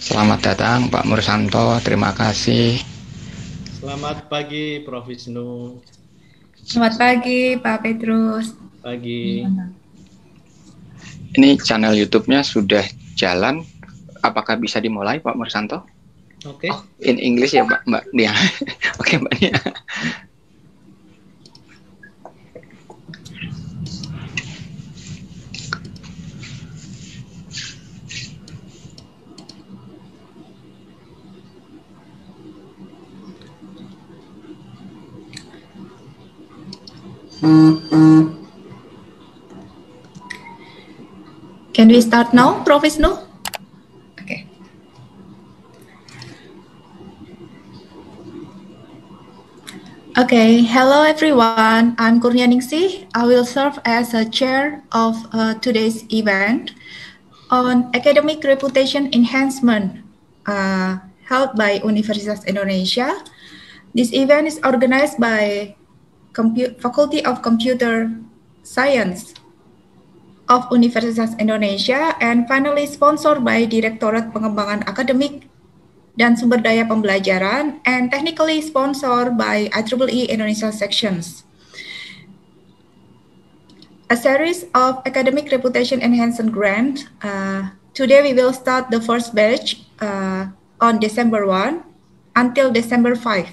Selamat datang Pak Mursanto, terima kasih. Selamat pagi, Prof. Wisnu. Selamat pagi, Pak Petrus. Pagi. Ini channel YouTube-nya sudah jalan. Apakah bisa dimulai, Pak Mursanto? Oke. In English ya, Mbak Nia. Oke, Mbak Nia. Can we start now, Prof. Wisnu? Okay. Okay, hello everyone. I'm Kurnianingsih. I will serve as a chair of today's event on academic reputation enhancement held by Universitas Indonesia. This event is organized by Faculty of Computer Science of Universitas Indonesia and finally sponsored by Direktorat Pengembangan Akademik dan Sumber Daya Pembelajaran and technically sponsored by IEEE Indonesia sections. A series of academic reputation enhancement grant. Today we will start the first batch on December 1 until December 5.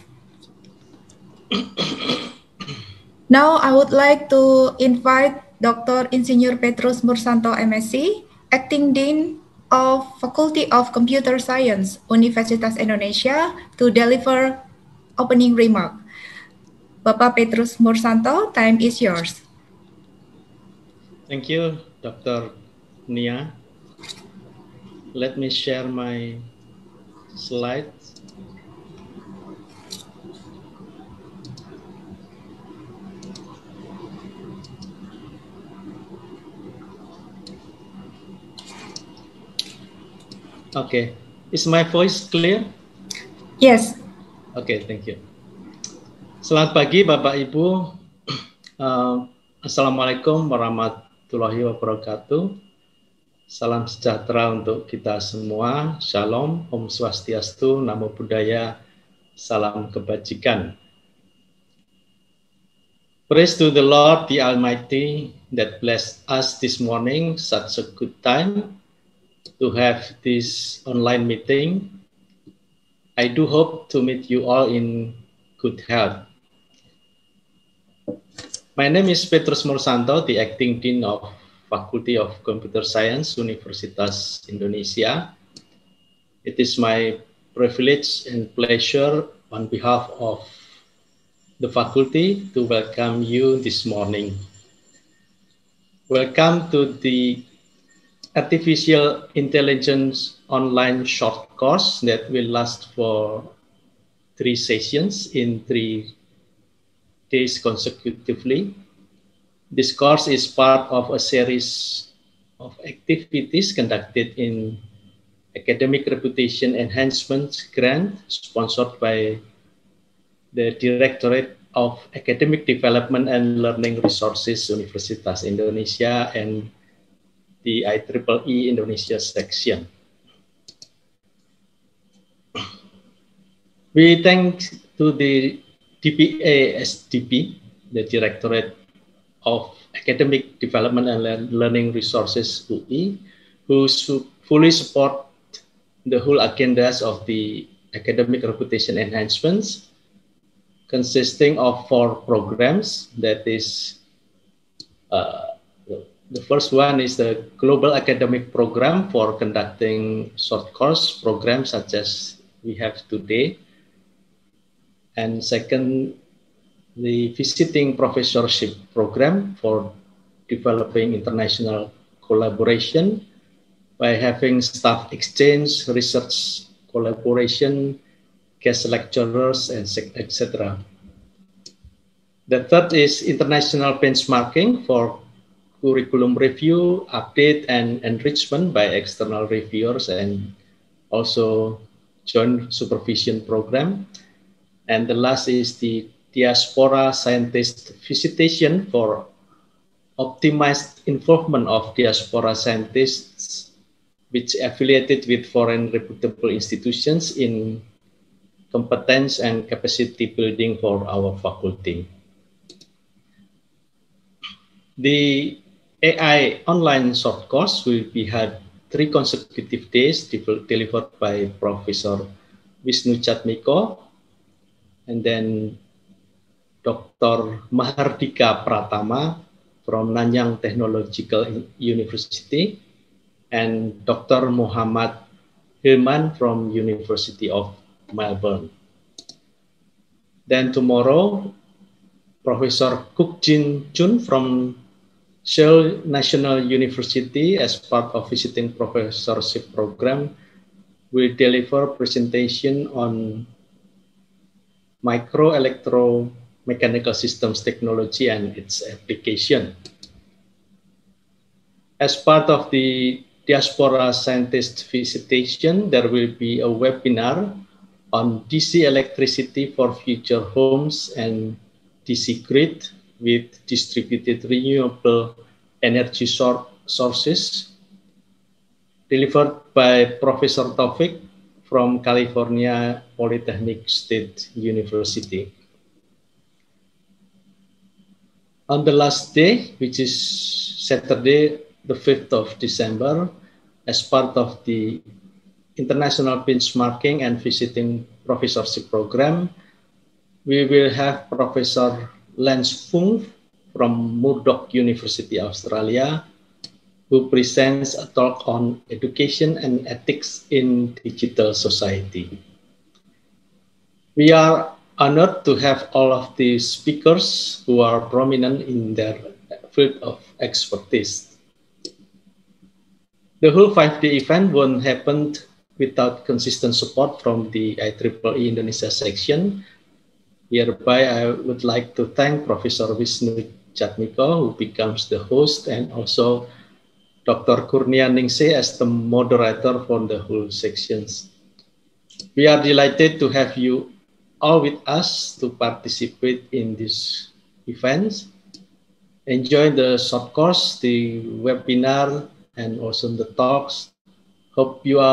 Now I would like to invite Dr. Insinyur Petrus Mursanto, MSc, Acting Dean of Faculty of Computer Science, Universitas Indonesia, to deliver opening remark. Bapak Petrus Mursanto, time is yours. Thank you, Dr. Nia. Let me share my slides. Okay, is my voice clear? Yes. Okay, thank you. Selamat pagi Bapak Ibu. Assalamualaikum warahmatullahi wabarakatuh. Salam sejahtera untuk kita semua. Shalom, Om Swastiastu, Namo Buddhaya, salam kebajikan. Praise to the Lord, the Almighty, that blessed us this morning, such a good time to have this online meeting. I do hope to meet you all in good health. My name is Petrus Mursanto, the Acting Dean of Faculty of Computer Science, Universitas Indonesia. It is my privilege and pleasure on behalf of the faculty to welcome you this morning. Welcome to the Artificial Intelligence online short course that will last for 3 sessions in 3 days consecutively. This course is part of a series of activities conducted in Academic Reputation Enhancement Grant sponsored by the Directorate of Academic Development and Learning Resources Universitas Indonesia and the IEEE Indonesia section. We thank to the DPA-SDP, the Directorate of Academic Development and Learning Resources UI, who fully support the whole agendas of the academic reputation enhancements, consisting of 4 programs. That is the first one is the Global Academic Program for conducting short course programs such as we have today. And second, the Visiting Professorship Program for developing international collaboration by having staff exchange, research collaboration, guest lecturers, and etc. The third is international benchmarking for curriculum review, update, and enrichment by external reviewers and also joint supervision program. And the last is the diaspora scientist visitation for optimized involvement of diaspora scientists which affiliated with foreign reputable institutions in competence and capacity building for our faculty. The AI online short course will be held 3 consecutive days delivered by Professor Wisnu Jatmiko and then Dr. Mahardika Pratama from Nanyang Technological University and Dr. Muhammad Hilman from University of Melbourne. Then tomorrow, Professor Kuk Jin Chun from Seoul National University, as part of visiting professorship program, will deliver presentation on microelectromechanical systems technology and its application. As part of the Diaspora Scientist Visitation, there will be a webinar on DC electricity for future homes and DC grid with distributed renewable energy sources, delivered by Professor Taufik from California Polytechnic State University. On the last day, which is Saturday, the 5th of December, as part of the International Benchmarking and Visiting Professorship Program, we will have Professor Lance Fung from Murdoch University, Australia, who presents a talk on education and ethics in digital society. We are honored to have all of these speakers who are prominent in their field of expertise. The whole 5-day event won't happen without consistent support from the IEEE Indonesia section. Hereby, I would like to thank Professor Wisnu Jatmiko, who becomes the host, and also Dr. Kurnia Ningsih as the moderator for the whole sections. We are delighted to have you all with us to participate in these events. Enjoy the short course, the webinar, and also the talks. Hope you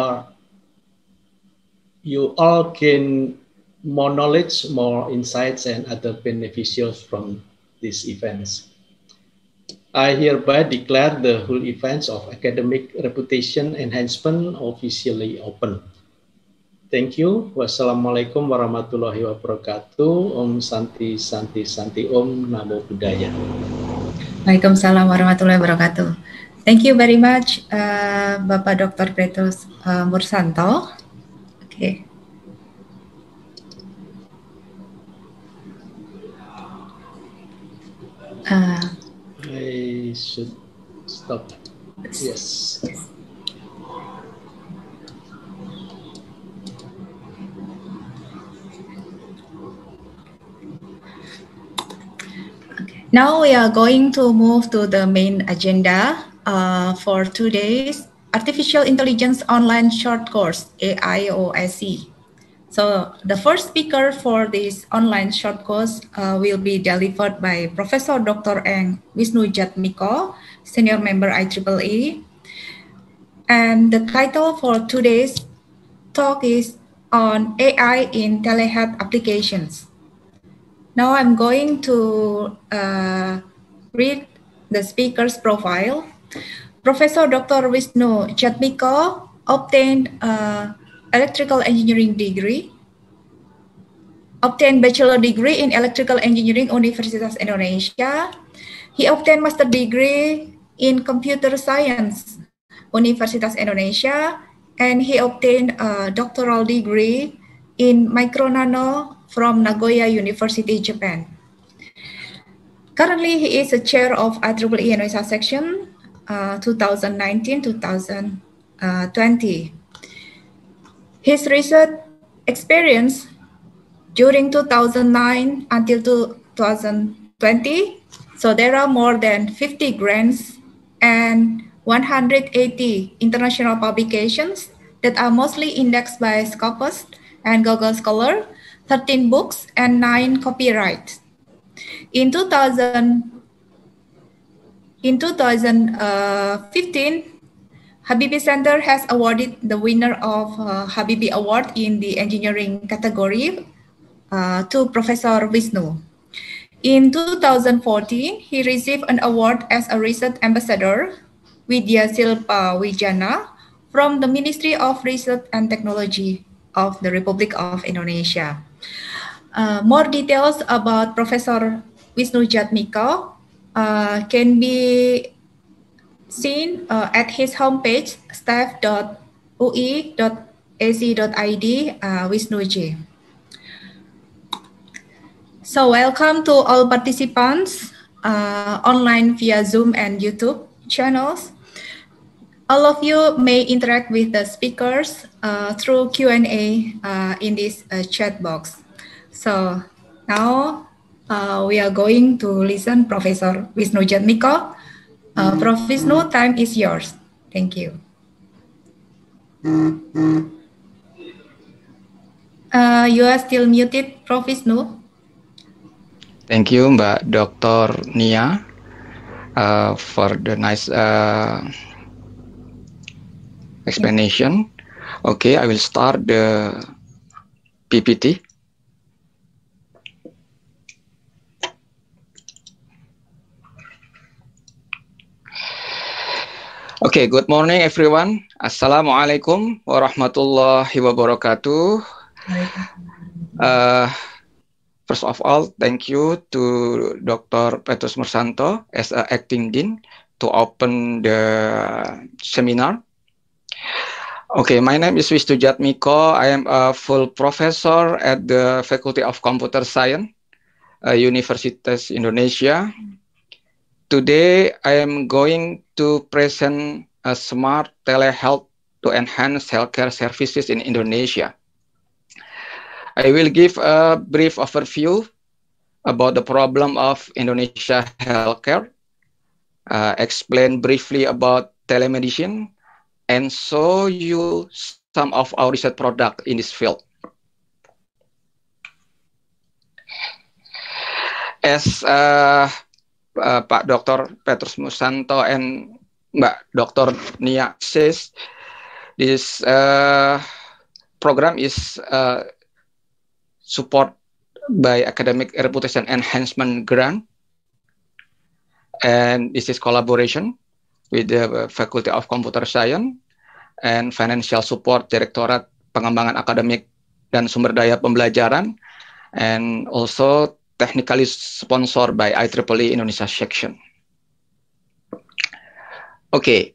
all gain more knowledge, more insights, and other beneficials from these events. I hereby declare the whole events of academic reputation enhancement officially open. Thank you. Wassalamualaikum warahmatullahi wabarakatuh. Om Santi Santi Santi Om Namo Buddhaya. Waalaikumsalam warahmatullahi wabarakatuh. Thank you very much, Bapak Dr. Petrus Mursanto. Okay. I should stop. Yes. Okay. Now we are going to move to the main agenda for today's Artificial Intelligence Online Short Course, AIOSC. So the first speaker for this online short course will be delivered by Professor Dr. Eng Wisnu Jatmiko, Senior Member IEEE. And the title for today's talk is on AI in telehealth applications. Now I'm going to read the speaker's profile. Professor Dr. Wisnu Jatmiko obtained electrical engineering degree, obtained bachelor degree in electrical engineering Universitas Indonesia. He obtained master degree in computer science Universitas Indonesia, and he obtained a doctoral degree in micronano from Nagoya University, Japan. Currently, he is a chair of IEEE Indonesia section 2019-2020. His research experience during 2009 until 2020, so there are more than 50 grants and 180 international publications that are mostly indexed by Scopus and Google Scholar, 13 books and 9 copyrights. In 2015, Habibie Center has awarded the winner of Habibie Award in the engineering category to Professor Wisnu. In 2014, he received an award as a research ambassador, Widya Silpa Wijana, from the Ministry of Research and Technology of the Republic of Indonesia. More details about Professor Wisnu Jatmiko can be seen at his homepage, staff.ui.ac.id, Wisnuj. So welcome to all participants online via Zoom and YouTube channels. All of you may interact with the speakers through Q&A in this chat box. So now we are going to listen Professor Wisnu Jatmiko. Prof. Wisnu, time is yours. Thank you. You are still muted, Prof. Wisnu. Thank you, Mbak Dr. Nia, for the nice explanation. Okay, I will start the PPT. Okay, good morning everyone. Assalamualaikum warahmatullahi wabarakatuh. First of all, thank you to Dr. Petrus Mursanto as acting dean to open the seminar. Okay, my name is Wisnu Jatmiko. I am a full professor at the Faculty of Computer Science, Universitas Indonesia. Today, I am going to present a smart telehealth to enhance healthcare services in Indonesia. I will give a brief overview about the problem of Indonesia healthcare, explain briefly about telemedicine, and show you some of our research products in this field. As Pak Dr. Petrus Mursanto and Mbak Dr. Nia says, this program is supported by Academic Reputation Enhancement Grant, and this is collaboration with the Faculty of Computer Science and Financial Support Direktorat Pengembangan Akademik dan Sumber Daya Pembelajaran, and also technically sponsored by IEEE Indonesia section. Okay,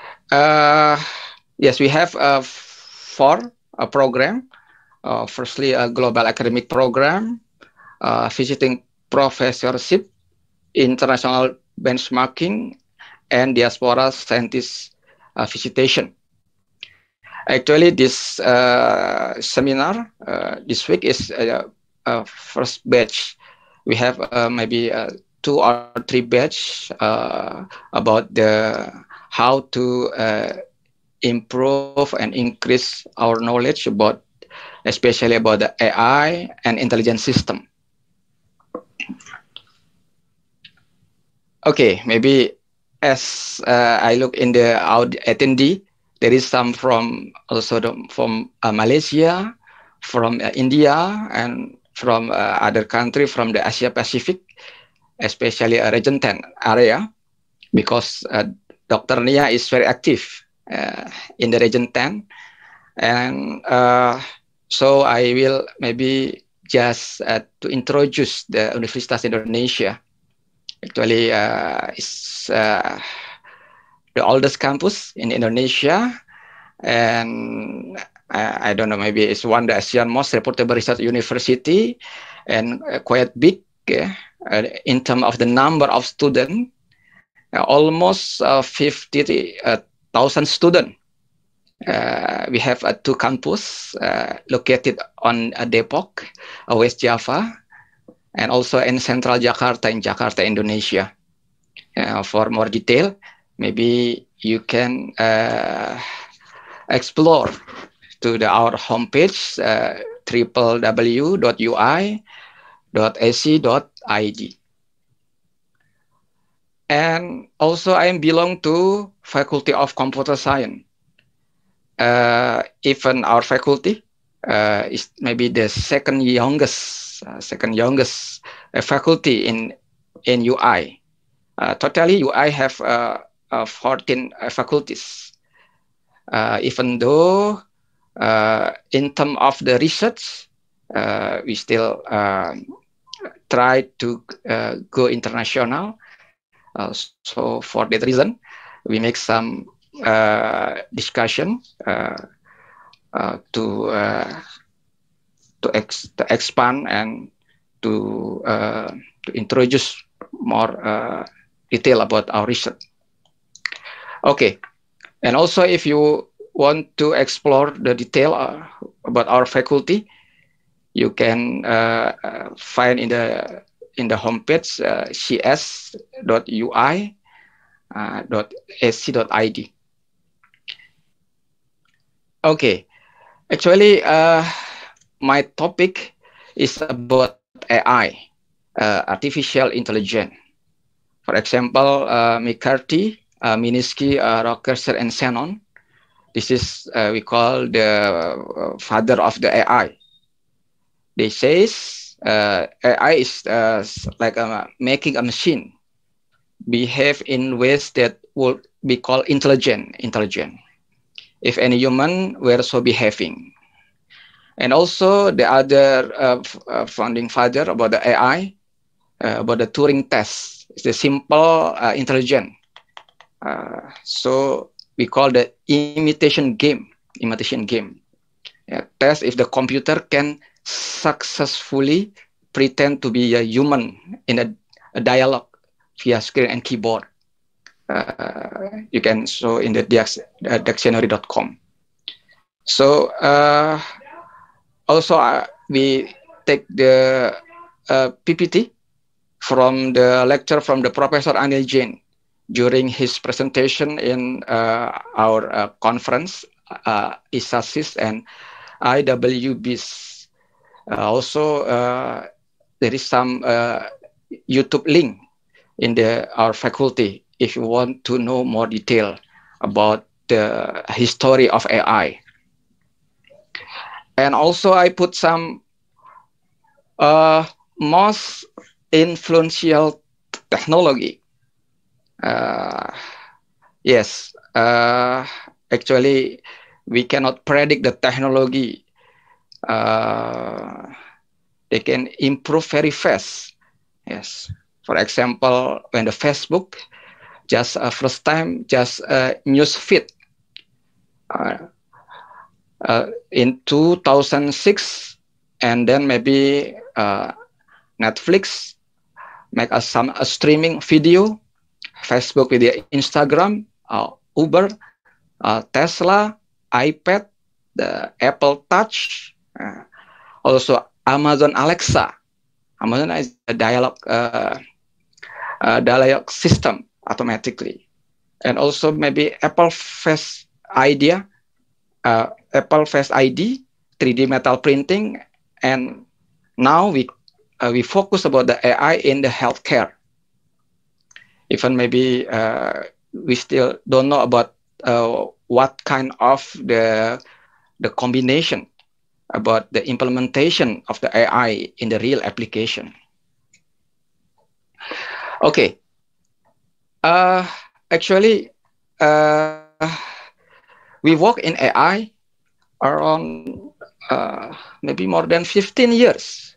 yes, we have four program. Firstly, a global academic program, visiting professorship, international benchmarking, and diaspora scientist visitation. Actually, this seminar this week is first batch. We have maybe 2 or 3 batch about how to improve and increase our knowledge about, especially about the AI and intelligence system. Okay, maybe as I look in the attendee, there is some from from Malaysia, from India, and from other country from the Asia Pacific, especially region 10 area, because Dr. Nia is very active in the region 10, and so I will maybe just to introduce the Universitas Indonesia. Actually, it's the oldest campus in Indonesia, and I don't know, maybe it's one of the ASEAN most reputable research university, and quite big in terms of the number of students, almost 50,000 students. We have 2 campus located on Depok, West Java, and also in Central Jakarta, in Jakarta, Indonesia. For more detail, maybe you can explore to our homepage, www.ui.ac.id. .ui.ac.id. And also I belong to Faculty of Computer Science. Even our faculty is maybe the second youngest faculty in UI. Totally, UI have 14 faculties. Even though in terms of the research, we still try to go international. So for that reason, we make some discussion to expand and to introduce more detail about our research. Okay, and also if you want to explore the detail about our faculty, you can find in the homepage cs.ui.ac.id. Okay, actually, my topic is about AI, artificial intelligence. For example, McCarthy, Minsky, Rockefeller, and Shannon. This is we call the father of the AI. They say AI is like making a machine behave in ways that would be called intelligent. If any human were so behaving. And also the other founding father about the AI, about the Turing test. It's a simple intelligent. So we call the imitation game. Yeah, test if the computer can successfully pretend to be a human in a dialogue via screen and keyboard. You can show in the dictionary.com. So also we take the PPT from the lecture from the Professor Anil Jain during his presentation in our conference, ISASIS and IWBIS. Also, there is some YouTube link in our faculty if you want to know more detail about the history of AI. And also I put some most influential technology. Yes, actually we cannot predict the technology. They can improve very fast. Yes, for example, when the Facebook just first time just news feed in 2006, and then maybe Netflix make a streaming video, Facebook with the Instagram, Uber, Tesla, iPad, the Apple Touch, also Amazon Alexa. Amazon is a dialogue system automatically, and also maybe Apple Face ID, 3D metal printing, and now we focus about the AI in the healthcare. Even maybe we still don't know about what kind of the combination about the implementation of the AI in the real application. Okay. Actually, we work in AI around maybe more than 15 years.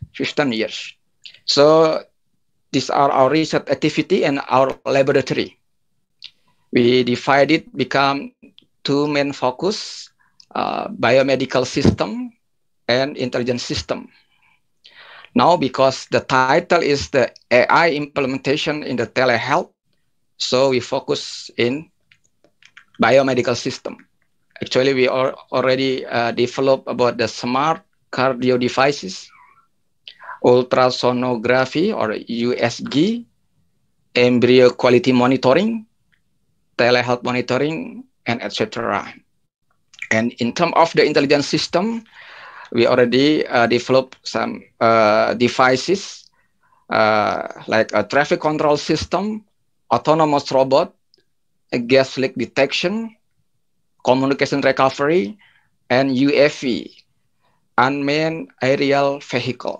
So these are our research activity and our laboratory. We divide it, become two main focus, biomedical system and intelligence system. Now, because the title is the AI implementation in the telehealth, so we focus in biomedical system. Actually, we already developed about the smart cardio devices, ultrasonography or USG, embryo quality monitoring, telehealth monitoring, and etc. And in terms of the intelligence system, we already developed some devices like a traffic control system, autonomous robot, gas leak detection, communication recovery, and UAV, unmanned aerial vehicle.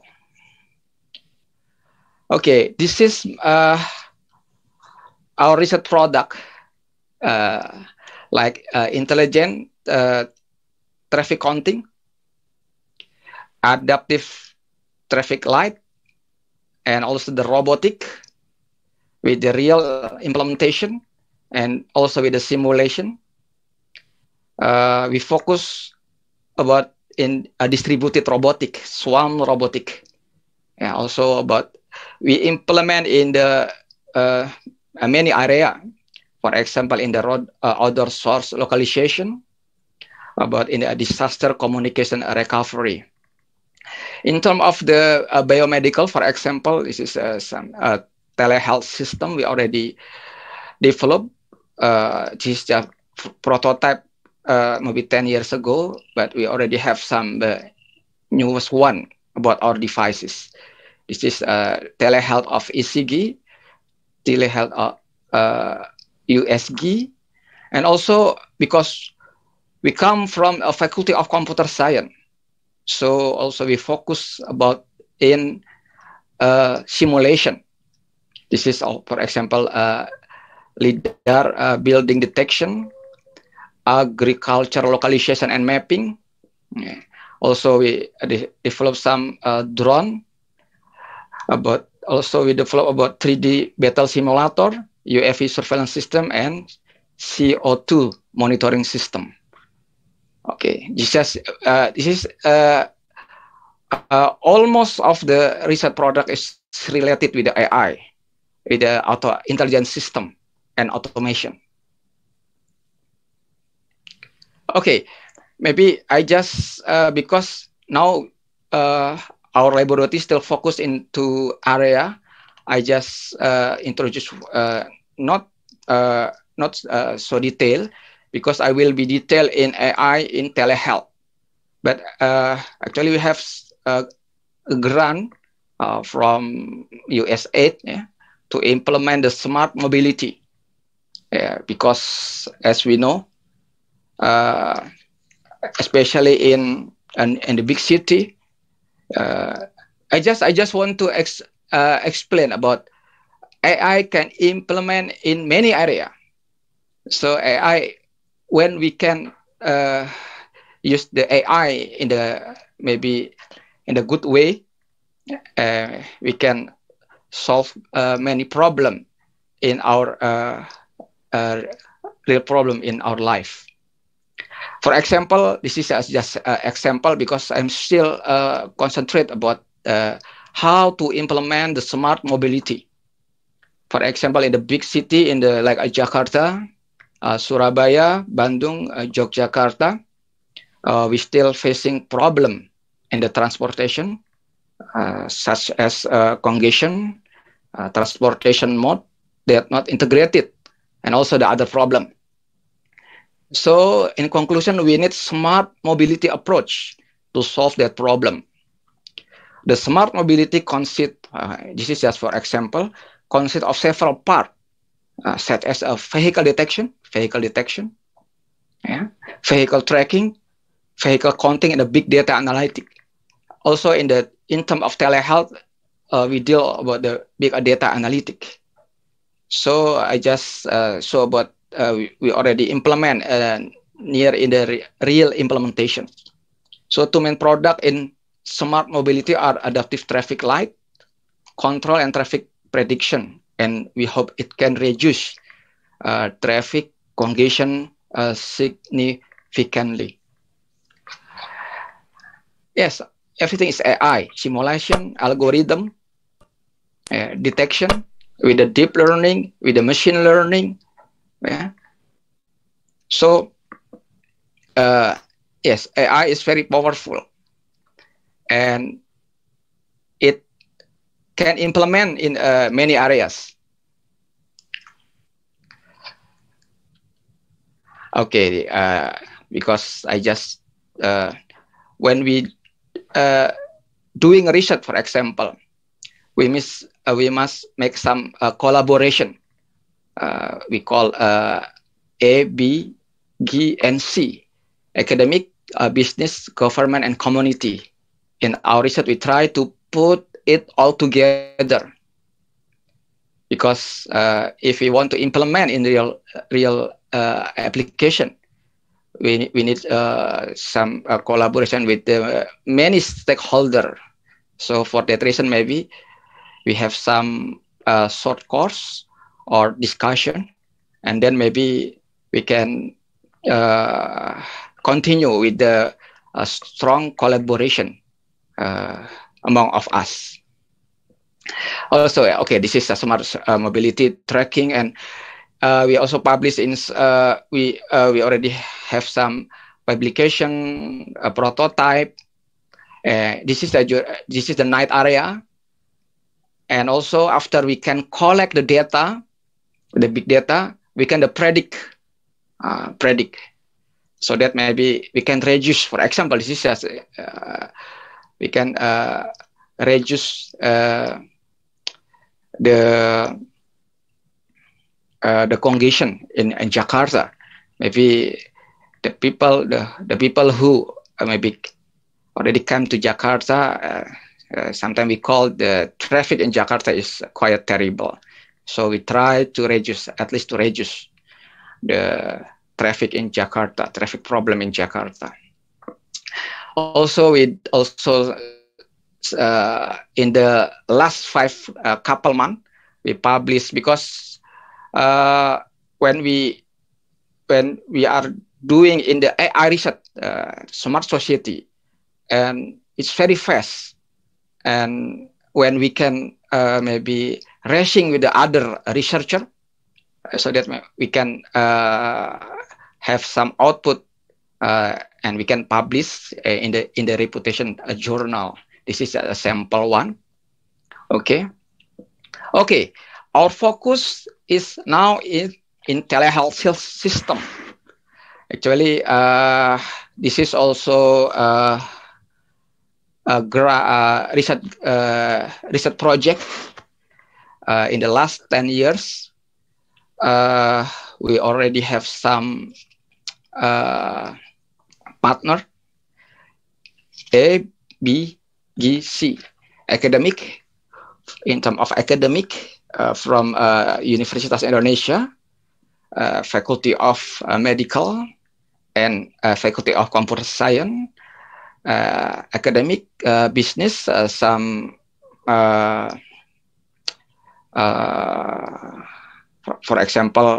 Okay, this is our research product, like intelligent traffic counting, adaptive traffic light, and also the robotic with the real implementation and also with the simulation. We focus about in a distributed robotic, swarm robotic. Yeah, also about we implement in the many area. For example, in the road outdoor source localization, about in the disaster communication recovery. In terms of the biomedical, for example, this is some telehealth system we already developed. This is just prototype maybe 10 years ago, but we already have some newest one about our devices. This is telehealth of ECG, telehealth of USG, and also because we come from a faculty of computer science, so also we focus about in simulation. This is, for example, LiDAR building detection, agriculture localization and mapping. Yeah. Also, we develop some drone. About also we develop about 3D battle simulator, UAV surveillance system, and CO2 monitoring system. Okay, this is almost of the research product is related with the AI, with the auto intelligence system and automation. Okay, maybe I just because now our laboratory still focused into area. I just introduce not so detailed because I will be detailed in AI in telehealth. But actually we have a grant from USAID, yeah, to implement the smart mobility. Because as we know, especially in the big city, I just want to explain about AI can implement in many areas. So AI, when we can use the AI in the maybe in a good way, we can solve many problems in our real problem in our life. For example, this is just an example because I'm still concentrate about how to implement the smart mobility. For example, in the big city, in the like Jakarta, Surabaya, Bandung, Yogyakarta, we still facing problem in the transportation, such as congestion, transportation mode that not integrated, and also the other problem. So in conclusion, we need smart mobility approach to solve that problem. The smart mobility consists, this is just for example, consists of several parts, such as a vehicle detection, yeah, vehicle tracking, vehicle counting, and a big data analytic. Also in terms of telehealth, we deal about the big data analytic. So I just show about we already implement near in the real implementation. So two main product in smart mobility are adaptive traffic light, control, and traffic prediction. And we hope it can reduce traffic congestion significantly. Yes, everything is AI, simulation, algorithm, detection, with the deep learning, with the machine learning. Yeah. So, yes, AI is very powerful, and it can implement in many areas. Okay, because I just when we doing research, for example, we must make some collaboration we call A, B, G, and C, academic, business, government, and community. In our research, we try to put it all together, because if we want to implement in real application, we need some collaboration with many stakeholders. So for that reason, maybe we have some short course or discussion, and then maybe we can continue with the strong collaboration among of us. Also, okay, this is a smart mobility tracking, and we also publish in we already have some publication prototype. This is the night area, and also after we can collect the data, the big data, we can predict, so that maybe we can reduce. For example, this is we can reduce the congestion in Jakarta. Maybe the people who maybe already come to Jakarta, sometimes we call the traffic in Jakarta is quite terrible. So we try to reduce, at least to reduce the traffic in Jakarta, traffic problem in Jakarta. Also, in the last couple months, we published, because when we are doing in the AI research, smart society, and it's very fast, and when we can maybe racing with the other researcher, so that we can have some output, and we can publish in the reputation journal. This is a sample one. Okay. Our focus is now in telehealth system. Actually, this is also a research project. In the last 10 years, we already have some partner, A, B, G, C, academic, in terms of academic, from Universitas Indonesia, Faculty of Medical, and Faculty of Computer Science, academic, business, some, for example,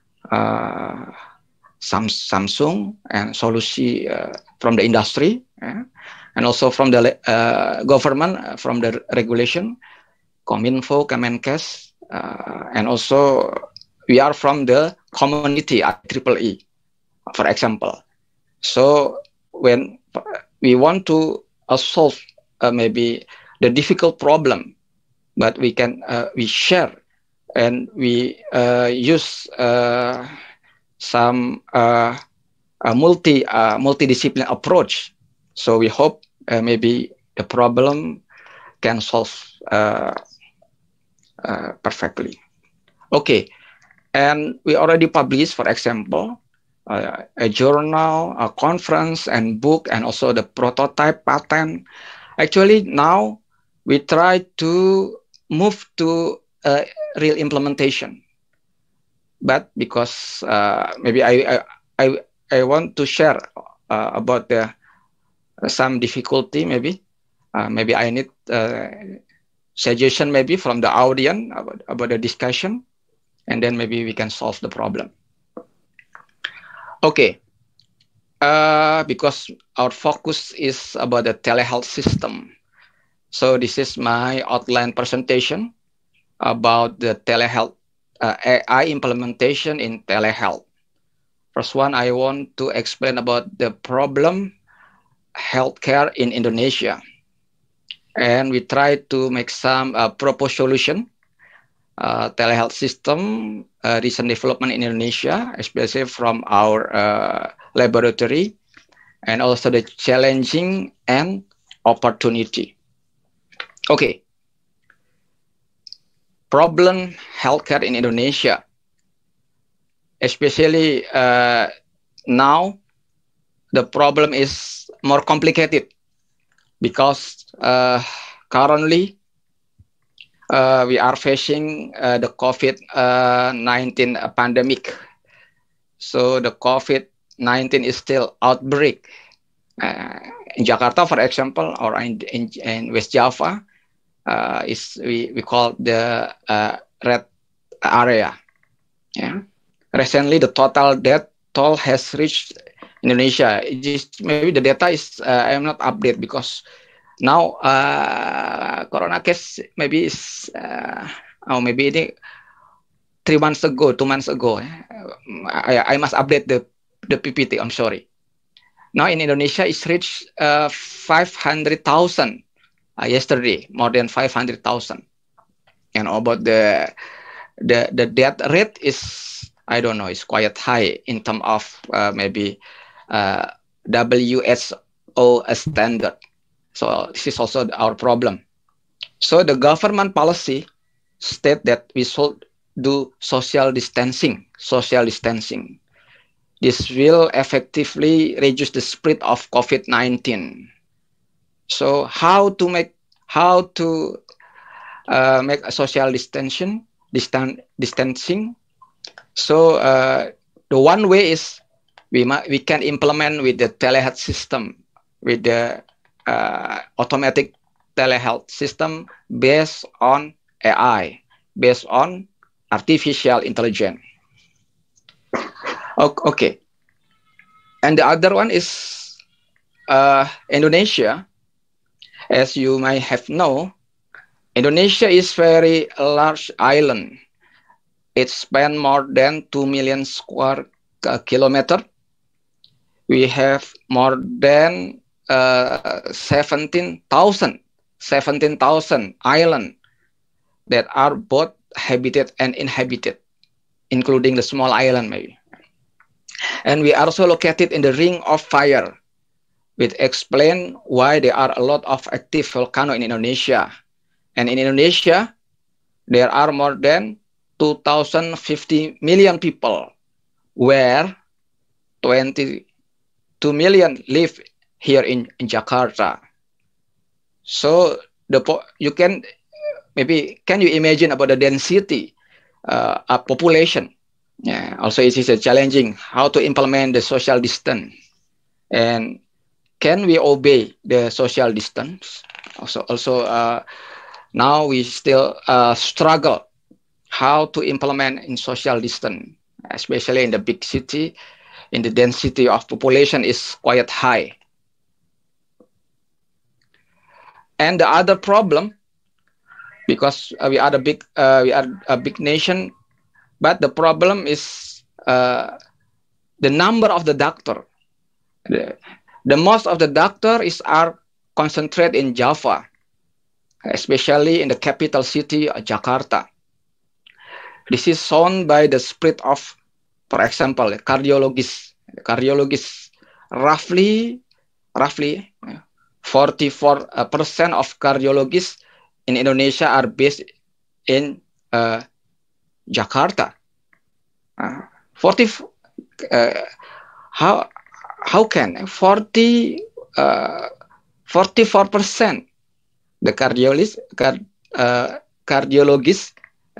Samsung, and Solusi from the industry, and also from the government, from the regulation, Kominfo, Kemenkes, and also we are from the community at IEEE, for example. So when we want to solve maybe the difficult problem, but we can we share, and we use some multidisciplinary approach. So we hope maybe the problem can solve perfectly. Okay, and we already published, for example, a journal, a conference, and book, and also the prototype patent. Actually, now we try to move to real implementation. But because maybe I want to share about some difficulty, maybe I need suggestion maybe from the audience about the discussion, and then maybe we can solve the problem. Okay, because our focus is about the telehealth system. So this is my outline presentation about the telehealth, AI implementation in telehealth. First one, I want to explain about the problem healthcare in Indonesia. And we try to make some proposed solution. Telehealth system, recent development in Indonesia, especially from our laboratory, and also the challenging and opportunity. Okay. Problem healthcare in Indonesia. especially now the problem is more complicated because currently we are facing the COVID-19 pandemic. So the COVID-19 is still outbreak. In Jakarta, for example, or in West Java, we call the red area. Yeah. Recently, the total death toll has reached Indonesia. Maybe the data is I am not update because now corona case maybe is maybe ini 3 months ago, 2 months ago. I must update the PPT. I'm sorry. Now in Indonesia, it's reached 500,000 yesterday, more than 500,000. And about the death rate is, I don't know, it's quite high in terms of maybe WHO standard. So this is also our problem. So the government policy state that we should do social distancing. This will effectively reduce the spread of COVID-19. So how to make a social distancing? So the one way is we can implement with the telehealth system, with the automatic telehealth system based on AI, based on artificial intelligence. Okay. And the other one is Indonesia. As you may have known, Indonesia is very large island. It spans more than 2 million square kilometers. We have more than 17,000 islands that are both habited and inhabited, including the small island maybe. And we are also located in the Ring of Fire, which explain why there are a lot of active volcanoes in Indonesia. And in Indonesia, there are more than 2,050 million people, where 22 million live here in Jakarta. So you can you imagine about the density of population? Yeah. Also, it is challenging how to implement the social distance, and can we obey the social distance? Also, now we still struggle how to implement in social distance, especially in the big city. In the density of population is quite high. And the other problem, because we are a big nation, but the problem is the number of the doctor. The most of the doctors are concentrated in Java, especially in the capital city, Jakarta. This is shown by the spread of, for example, cardiologists. Roughly 44% of cardiologists in Indonesia are based in Jakarta. How can 44% the cardiologists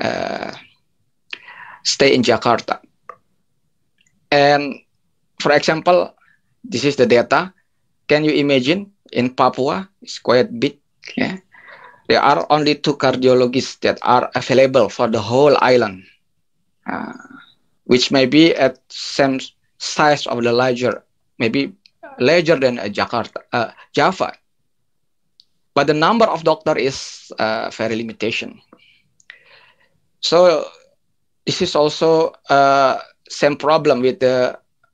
stay in Jakarta? And for example, this is the data. Can you imagine in Papua? It's quite big. Yeah? There are only 2 cardiologists that are available for the whole island, which may be at same size of the larger than Java. But the number of doctors is very limitation. So this is also same problem with the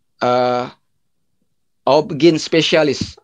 Obgyn specialist.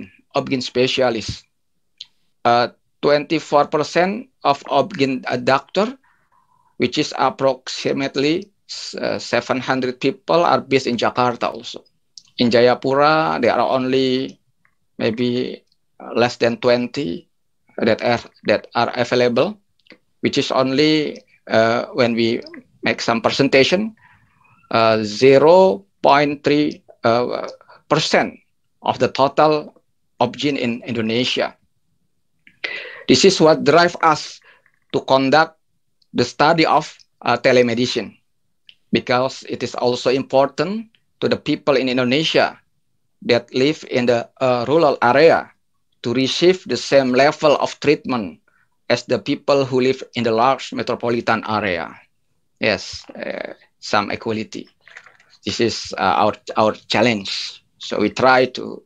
24% of Obgyn doctor, which is approximately 700 people, are based in Jakarta also. In Jayapura, there are only maybe less than 20 that are available, which is only when we make some presentation, 0.3% of the total obgyn in Indonesia. This is what drives us to conduct the study of telemedicine, because it is also important to the people in Indonesia that live in the rural area to receive the same level of treatment as the people who live in the large metropolitan area. Yes, some equality. This is our challenge. So we try to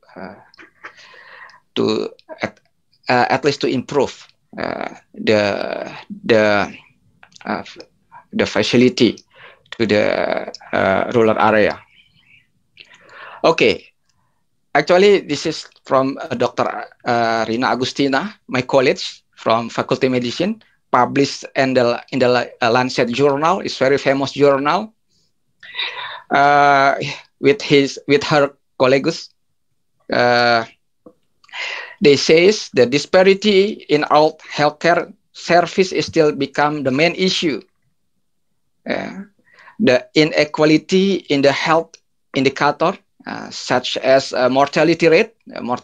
at least to improve the facility to the rural area. Okay, actually this is from Dr. Rina Agustina, my colleague from Faculty of Medicine, published in the Lancet journal. It's very famous journal. With her colleagues, they says the disparity in our healthcare service is still become the main issue. The inequality in the health indicator, such as mortality rate,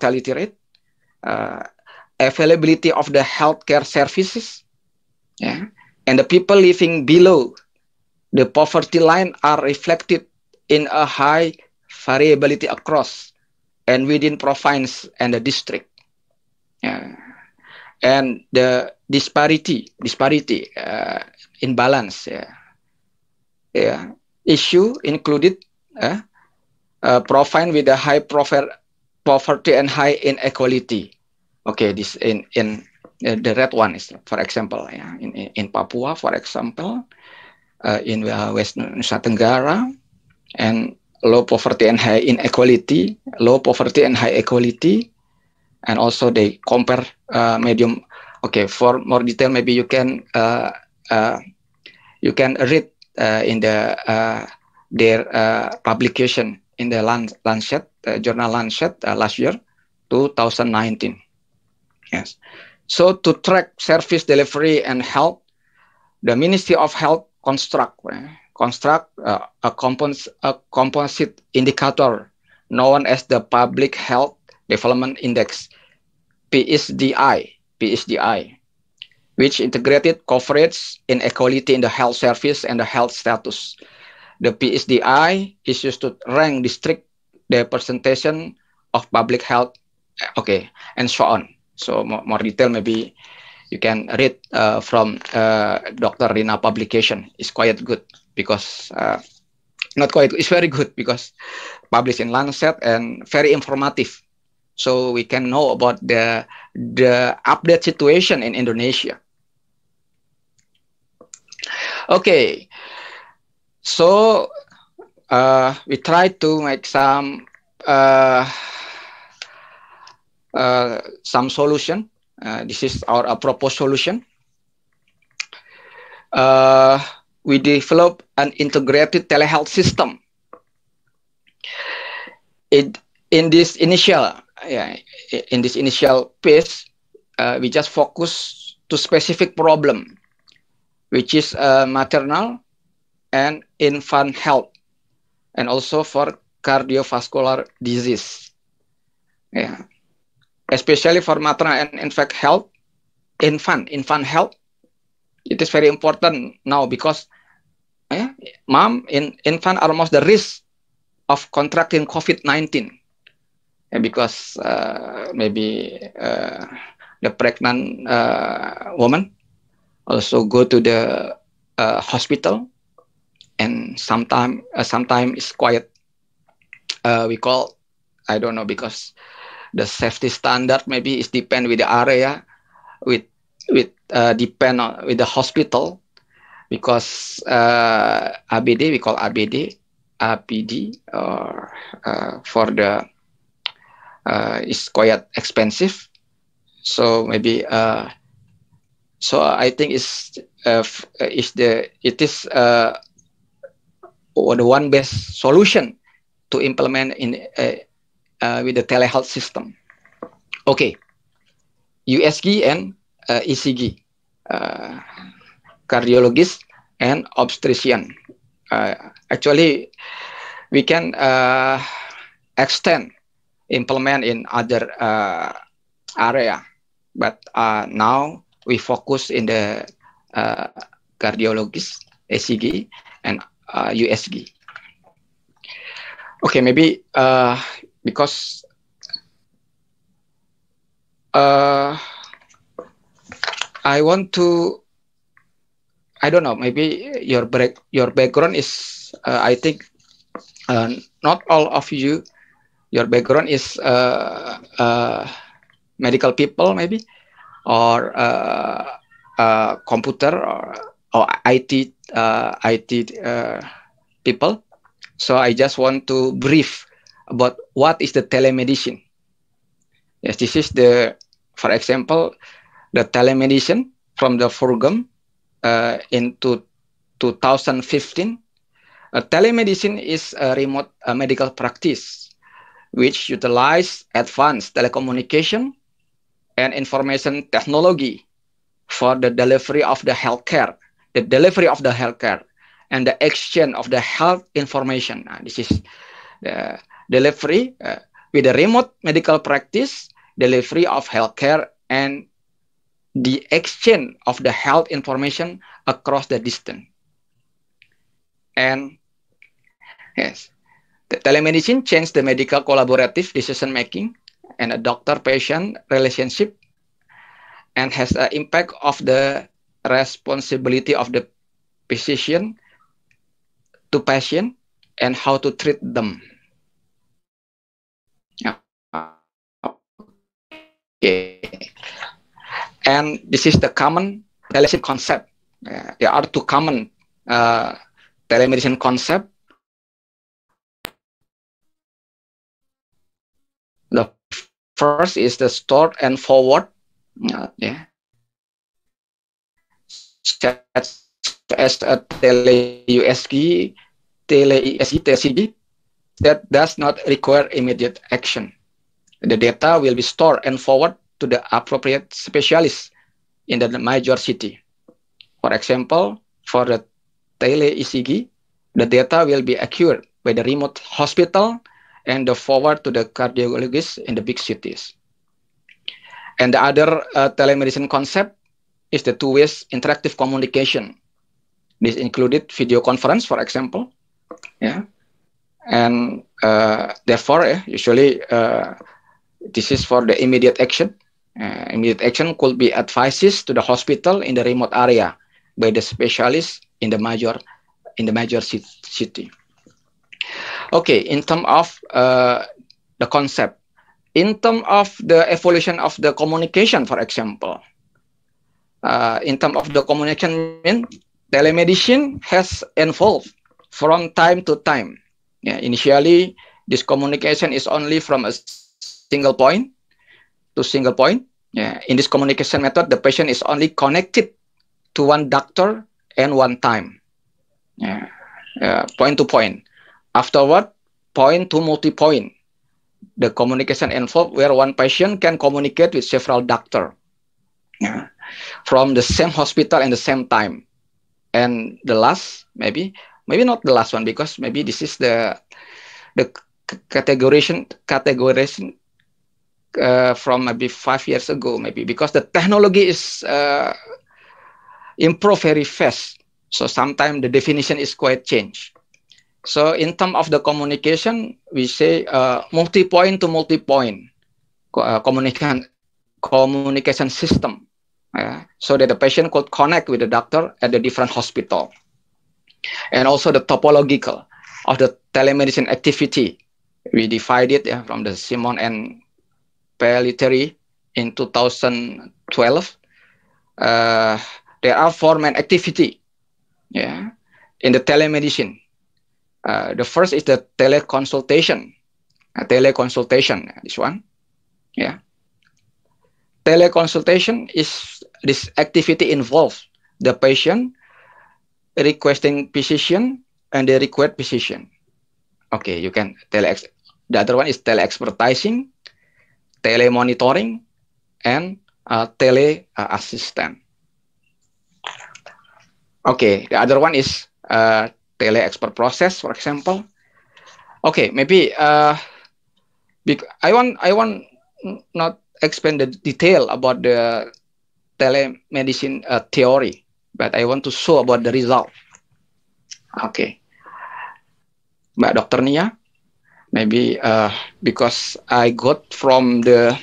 availability of the healthcare services, and the people living below the poverty line are reflected in a high variability across and within province and the district. And the disparity imbalance issue included province with a high poverty and high inequality. Okay, this in the red one is, for example, in Papua, for example, in West Nusa Tenggara, and low poverty and high inequality, low poverty and high equality, and also they compare medium. Okay, for more detail, maybe you can read in their publication in the Lancet journal Lancet last year, 2019. Yes. So to track service delivery and health, the Ministry of Health construct a composite indicator known as the Public Health Development Index, PSDI, which integrated coverage inequality in the health service and the health status. The PSDI is used to rank district representation of public health, okay, and so on. So more detail maybe you can read from Dr. Rina publication. It's quite good because it's very good because published in Lancet and very informative. So we can know about the update situation in Indonesia. Okay, so we try to make some solution. This is our proposed solution. We develop an integrated telehealth system. In this initial phase, we just focus to specific problem, which is maternal and infant health, and also for cardiovascular disease. Yeah. Especially for maternal and infant health, infant health, it is very important now because mom and infant are most the risk of contracting COVID-19, because maybe the pregnant woman also go to the hospital, and sometimes it's quite we call, I don't know, because the safety standard maybe is depend with the area, depend on with the hospital, because ABD, we call APD, or for the is quite expensive. So maybe so I think it is the one best solution to implement in with the telehealth system. Okay, USG and ECG, cardiologist and obstetrician. Actually, we can implement in other area, but now we focus in the cardiologist, ECG, and USG. Okay, maybe because I want to, I don't know, maybe your background is, I think, not all of you, your background is medical people, maybe, or computer or IT people. So I just want to brief about what is the telemedicine. Yes, this is for example, the telemedicine from the program into 2015. Telemedicine is a remote medical practice which utilize advanced telecommunication and information technology for the delivery of the healthcare, and the exchange of the health information. This is the delivery with the remote medical practice, delivery of healthcare, and the exchange of the health information across the distance. And yes, the telemedicine changed the medical collaborative decision making and a doctor-patient relationship, and has an impact of the responsibility of the physician to patient and how to treat them. Okay. And this is the common telemedicine concept. There are two common telemedicine concept. The first is the store and forward. As a tele-USG, tele-ESG, TCG, that does not require immediate action. The data will be stored and forwarded to the appropriate specialist in the major city. For example, for the tele-ECG, the data will be acquired by the remote hospital and the forward to the cardiologist in the big cities. And the other telemedicine concept is the two-way interactive communication. This included video conference, for example. Yeah. And therefore, usually this is for the immediate action. Immediate action could be advices to the hospital in the remote area by the specialist in the major city. Okay, in terms of the concept, in terms of the evolution of the communication, for example, in terms of the communication, telemedicine has evolved from time to time. Yeah, initially, this communication is only from a single point to single point. Yeah, in this communication method, the patient is only connected to one doctor and one time. Yeah, point to point. Afterward, point to multi-point. The communication involved where one patient can communicate with several doctors from the same hospital and the same time. And the last, maybe not the last one, because maybe this is the categorization from maybe 5 years ago, maybe because the technology is improved very fast. So sometimes the definition is quite changed. So in terms of the communication, we say multi-point to multi-point communication system, so that the patient could connect with the doctor at the different hospital. And also the topological of the telemedicine activity. We divided from the Simon and Pelletieri in 2012. There are 4 main activity in the telemedicine. The first is the teleconsultation. This one. Yeah. Teleconsultation is this activity involves the patient requesting physician and the required physician. Okay, you can the other one is tele-expertising, tele-monitoring, and tele-assistant. Okay, the other one is tele-expert process, for example. Okay, maybe I want not explain the detail about the telemedicine theory, but I want to show about the result. Okay, Mbak Dr. Nia, maybe because I got from the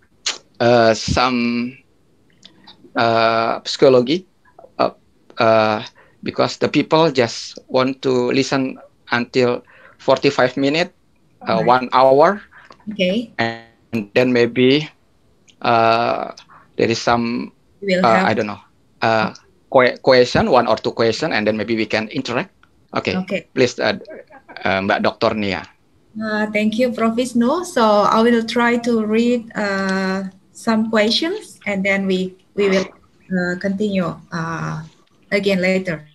some psychology, because the people just want to listen until 45 minutes, 1 hour. Okay. And then maybe there is some, I don't know, question, 1 or 2 question, and then maybe we can interact. Okay. Please, Mbak Dr. Nia. Thank you, Prof. Wisnu. So I will try to read some questions, and then we will continue again later.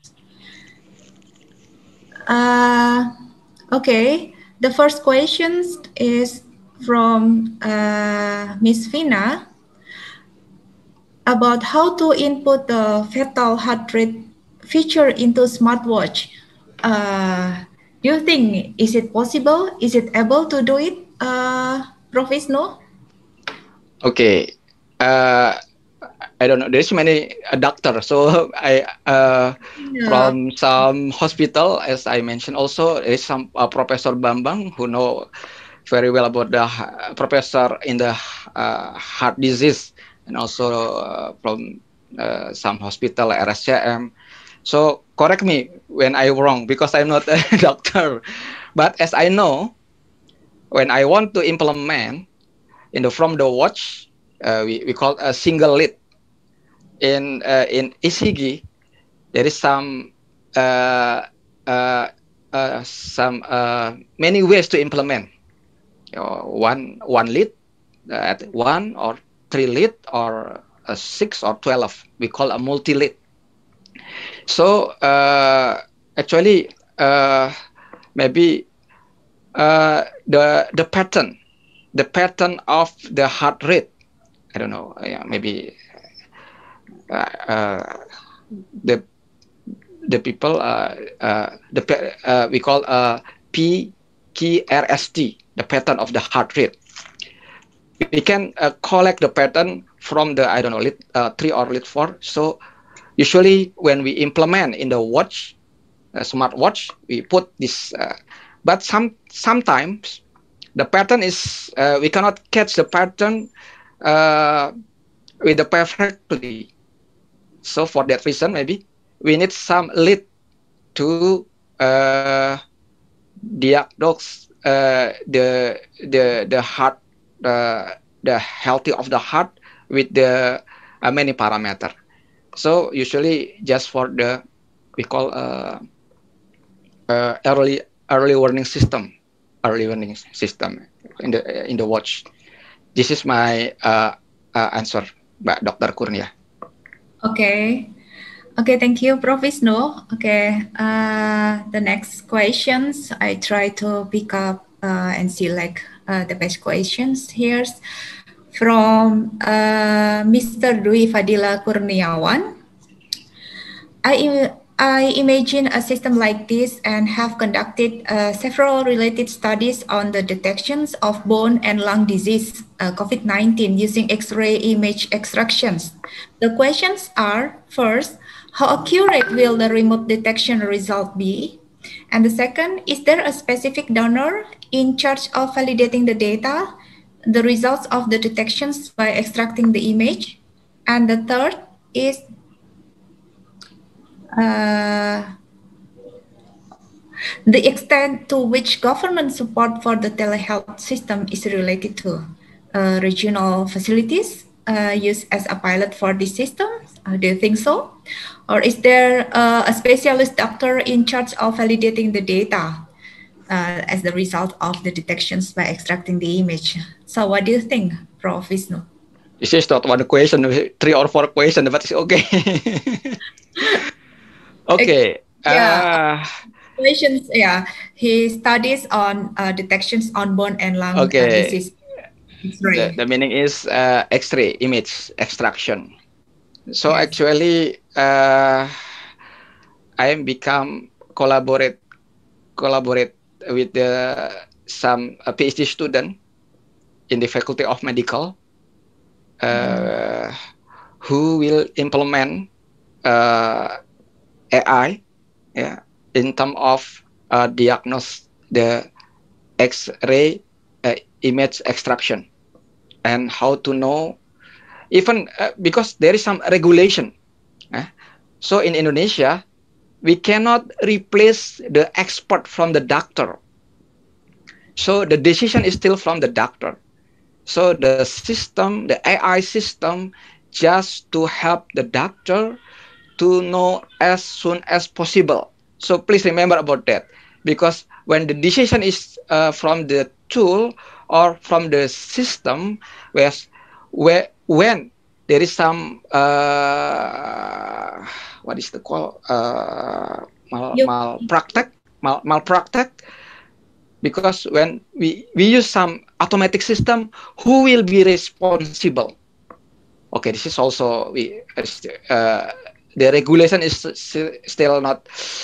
Okay, the first question is from Miss Vina about how to input the fetal heart rate feature into smartwatch. Do you think, is it possible? Is it able to do it, Prof. Wisnu? Okay. I don't know. There's many doctors. So from some hospital, as I mentioned, also there is some Professor Bambang who know very well about the professor in the heart disease, and also from some hospital RSCM. So correct me when I'm wrong, because I'm not a doctor. But as I know, when I want to implement from the watch, we call a single lead. In ECG, there is some many ways to implement. One lead at 1 or 3 lead, or 6 or 12. We call a multi-lead. So actually, maybe the pattern of the heart rate, I don't know. Maybe the people we call PQRST, the pattern of the heart rate. We can collect the pattern from the, I don't know, lead 3 or lead 4. So usually when we implement in the watch, smartwatch, we put this. But sometimes the pattern is we cannot catch the pattern with the perfectly. So for that reason, maybe we need some lead to diagnose the heart, the healthy of the heart with the many parameter. So usually just for the, we call early warning system in the watch. This is my answer, Mbak Dr. Kurnia. Okay, thank you, Prof. Wisnu. Okay, the next questions, I try to pick up and select the best questions here from Mr. Dwi Fadila Kurniawan. I imagine a system like this and have conducted several related studies on the detections of bone and lung disease, COVID-19, using X-ray image extractions. The questions are, first, how accurate will the remote detection result be? And the second, is there a specific donor in charge of validating the data, the results of the detections by extracting the image? And the third is, the extent to which government support for the telehealth system is related to regional facilities used as a pilot for this system. Do you think so? Or is there a specialist doctor in charge of validating the data as the result of the detections by extracting the image? So what do you think, Prof. Wisnu? This is not one question, 3 or 4 questions, but it's okay. Okay. Questions. Yeah, he studies on detections on bone and lung disease. The meaning is X-ray image extraction. So actually, I am become collaborate with some PhD student in the Faculty of Medical who will implement AI, in terms of diagnose the X-ray image extraction, and how to know, even because there is some regulation. So in Indonesia, we cannot replace the expert from the doctor. So the decision is still from the doctor. So the system, the AI system, just to help the doctor to know as soon as possible. So please remember about that, because when the decision is from the tool or from the system, when there is some what is the call malpractice, because when we use some automatic system, who will be responsible? Okay, this is also the regulation is still not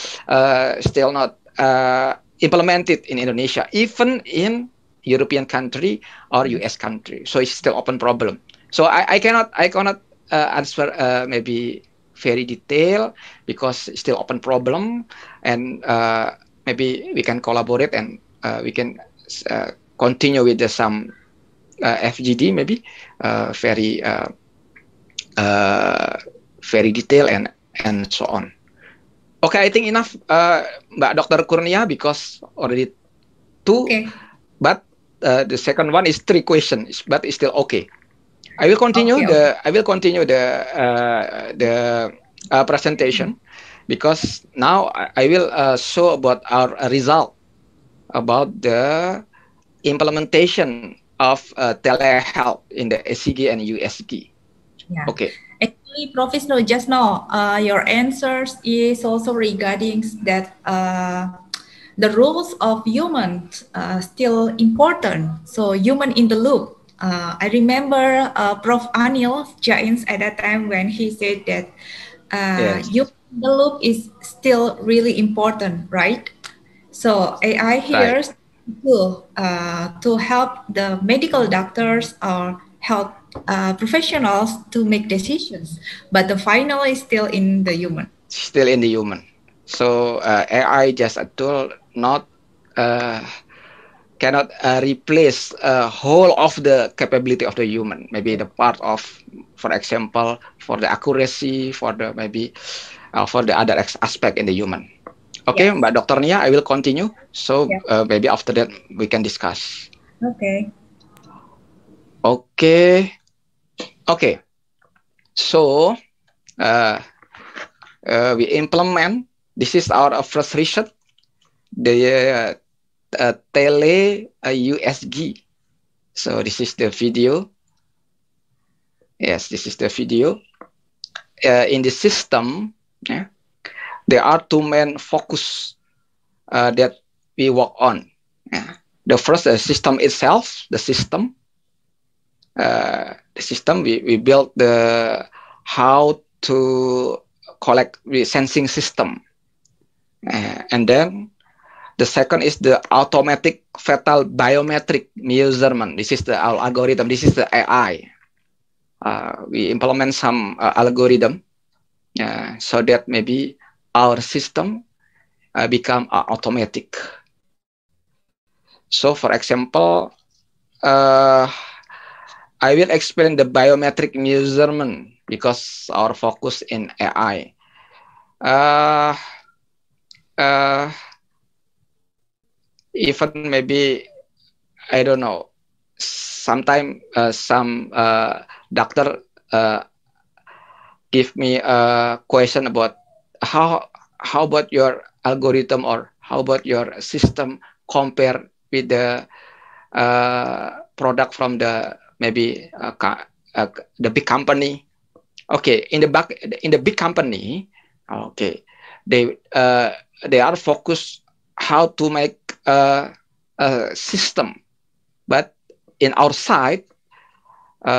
implemented in Indonesia, even in European country or US country. So it's still open problem. So I cannot answer maybe very detailed, because it's still open problem, and maybe we can collaborate, and we can continue with some FGD, maybe very detailed and so on. Okay, I think enough, Mbak Dr. Kurnia, because already 2. Okay. But the second one is 3 questions, but it's still okay. I will continue the presentation, because now I will show about our result about the implementation of telehealth in the SCG and USG. Yeah. Okay. Actually, Professor, just now your answers is also regarding that the roles of humans still important. So human in the loop. I remember Prof. Anil Jains at that time when he said that human in the loop is still really important, right? So AI here to help the medical doctors or health professionals to make decisions, but the final is still in the human. Still in the human. So AI just a tool, not cannot replace whole of the capability of the human. Maybe the part of, for example, for the accuracy, for the maybe for the other aspect in the human. Okay, Mbak Dr. Nia, I will continue. So maybe after that we can discuss. Okay. Okay. Okay. So we implement. This is our first research. The tele USG. So this is the video. Yes, this is the video. In the system, there are 2 main focus that we work on. The first, system itself. The system. We built the how to collect the sensing system, and then the second is the automatic fetal biometric measurement. This is our algorithm. This is the AI. We implement some algorithm so that maybe our system become automatic. So, for example, I will explain the biometric measurement because our focus in AI. Even maybe, I don't know, sometimes some doctor give me a question about how about your algorithm, or how about your system compare with the product from the maybe the big company. Okay, in the big company, okay, they are focused how to make a system, but in our side,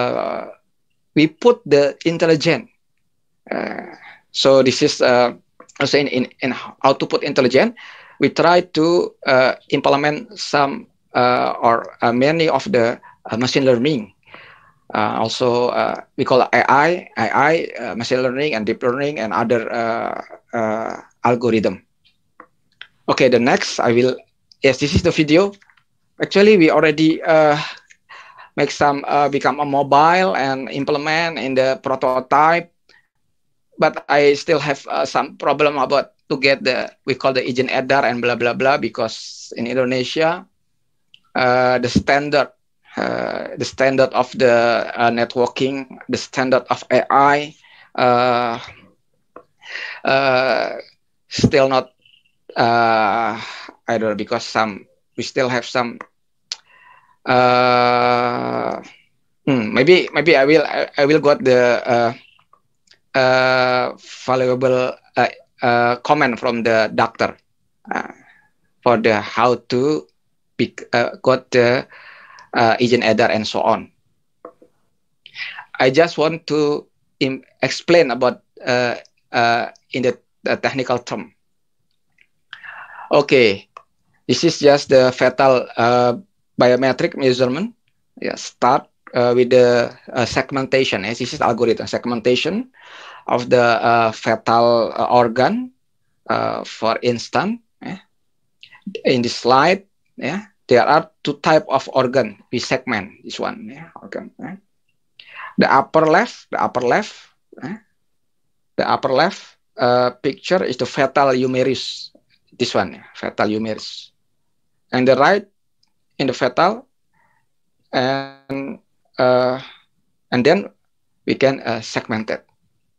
we put the intelligence. So this is also in how to put intelligence, we try to implement some or many of the machine learning. Also, we call AI, machine learning and deep learning and other algorithm. Okay, the next yes, this is the video. Actually, we already make some become a mobile and implement in the prototype, but I still have some problem about to get we call the agent EDAR and blah blah blah, because in Indonesia the standard of the networking, the standard of AI still not I don't know, because we still have some maybe I will got the valuable comment from the doctor for the how to got the agent EDAR and so on. I just want to explain about in the technical term. Okay, this is just the fetal biometric measurement. Yeah, start with the segmentation. This is algorithm segmentation of the fetal organ. For instance, in this slide, there are two types of organ. We segment this one, organ. The upper left picture is the fetal humerus. This one, fetal humerus, and the right in the fetal, and then we can segment it.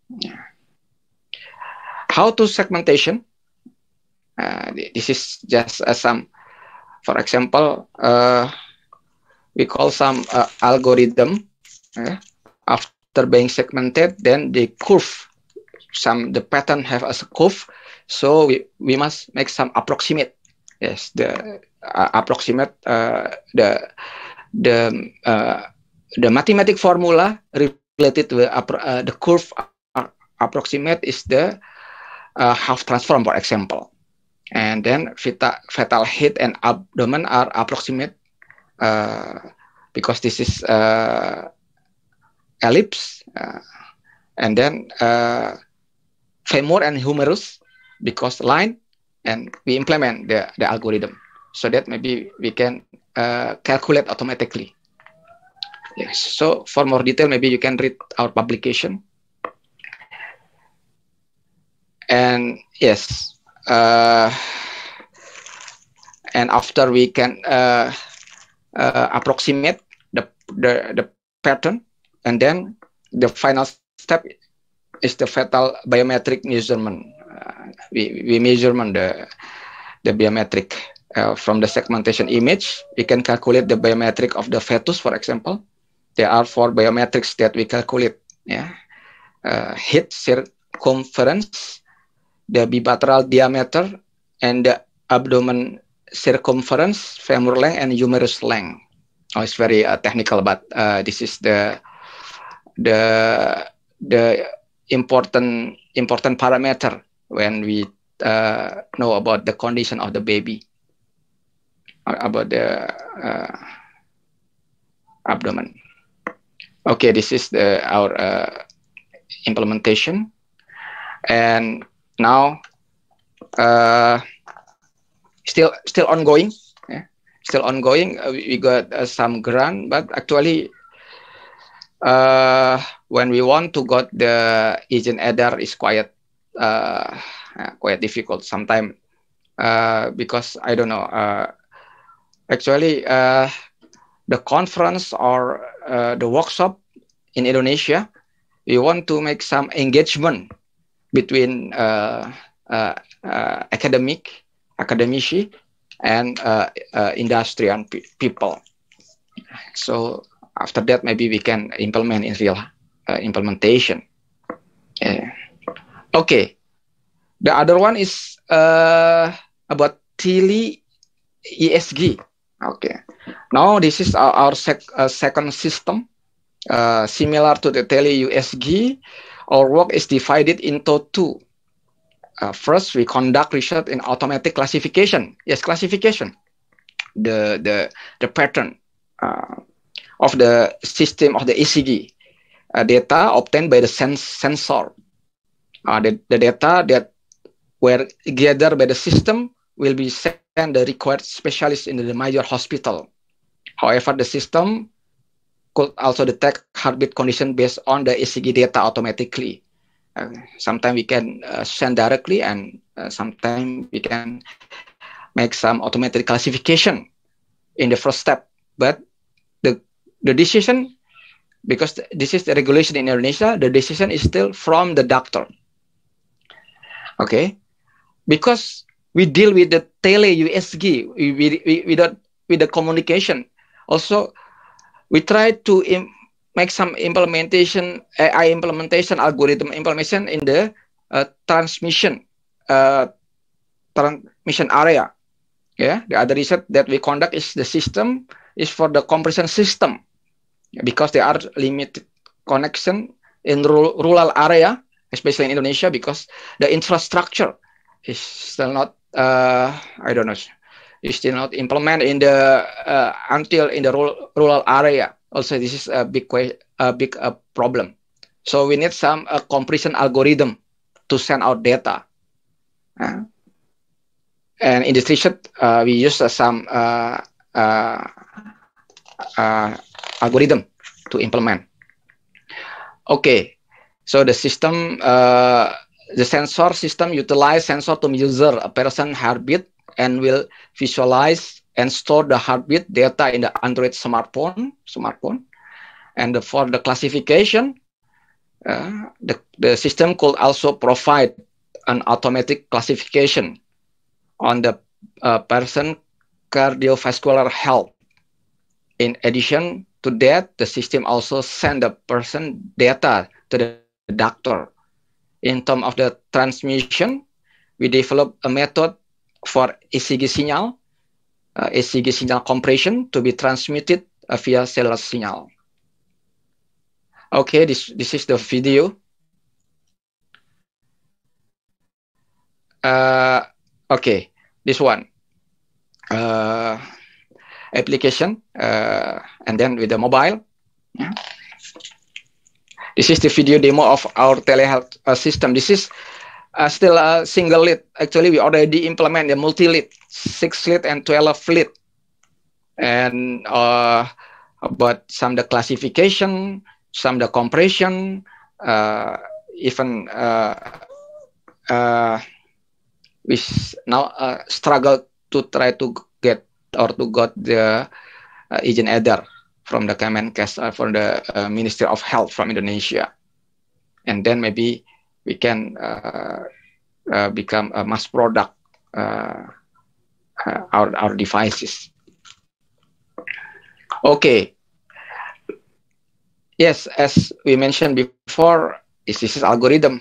How to segmentation? This is just some. For example, we call some algorithm. After being segmented, then the curve, the pattern have a curve, so we must make some approximate. Yes, the approximate the mathematic formula related to the curve approximate is the half transform, for example. And then fetal head and abdomen are approximate because this is ellipse, and then femur and humerus because line, and we implement the algorithm so that maybe we can calculate automatically. Yes. So for more detail, maybe you can read our publication. And yes. And after we can approximate the pattern, and then the final step is the fetal biometric measurement. We measurement the biometric from the segmentation image. We can calculate the biometric of the fetus, for example. There are 4 biometrics that we calculate. Head circumference, the bilateral diameter, and the abdomen circumference, femur length, and humerus length. Oh, it's very technical, but this is the important parameter when we know about the condition of the baby, about the abdomen. Okay, this is our implementation, and now still ongoing. Still ongoing. We got some grant, but actually when we want to got the agent EDAR is quite difficult sometimes because I don't know. Actually, the conference or the workshop in Indonesia, we want to make some engagement between academici and industry and people. So after that, maybe we can implement in real implementation. Okay. The other one is about Tele ESG. Okay. Now this is our second system, similar to the Tele USG. Our work is divided into 2. first we conduct research in automatic classification. Yes, classification. The pattern of the system of the ECG data obtained by the sensor. The data that were gathered by the system will be sent the required specialist in the major hospital. However, the system could also detect heartbeat condition based on the ECG data automatically. Sometimes we can send directly, and sometimes we can make some automatic classification in the first step. But the decision, because this is the regulation in Indonesia, the decision is still from the doctor. Okay, because we deal with the tele-USG, with the communication. Also, we try to make some implementation, AI implementation, algorithm implementation in the transmission area. Yeah, the other research that we conduct is the system is for the compression system, because there are limited connection in rural area, especially in Indonesia, because the infrastructure is still not, I don't know, is still not implemented in the until in the rural area. Also, this is a big problem. So we need some compression algorithm to send out data. And in this research, we use some algorithm to implement. Okay, so the system, the sensor system utilize sensor to measure a person's heartbeat and will visualize and store the heartbeat data in the Android smartphone. And for the classification, the system could also provide an automatic classification on the person cardiovascular health. In addition to that, the system also send the person data to the doctor. In terms of the transmission, we develop a method for ECG signal compression to be transmitted via cellular signal. Okay, this is the video. Okay, this one. Application, and then with the mobile. Yeah. This is the video demo of our telehealth system. This is still a single lead. Actually, we already implement the multi-lead, 6 lead and 12 lead. And about some the classification, some the compression, even we now struggle to try to get or to got the Izin Edar from the Kemenkes, from the Ministry of Health from Indonesia. And then maybe we can become a mass product our devices. Okay. Yes, as we mentioned before, this is algorithm,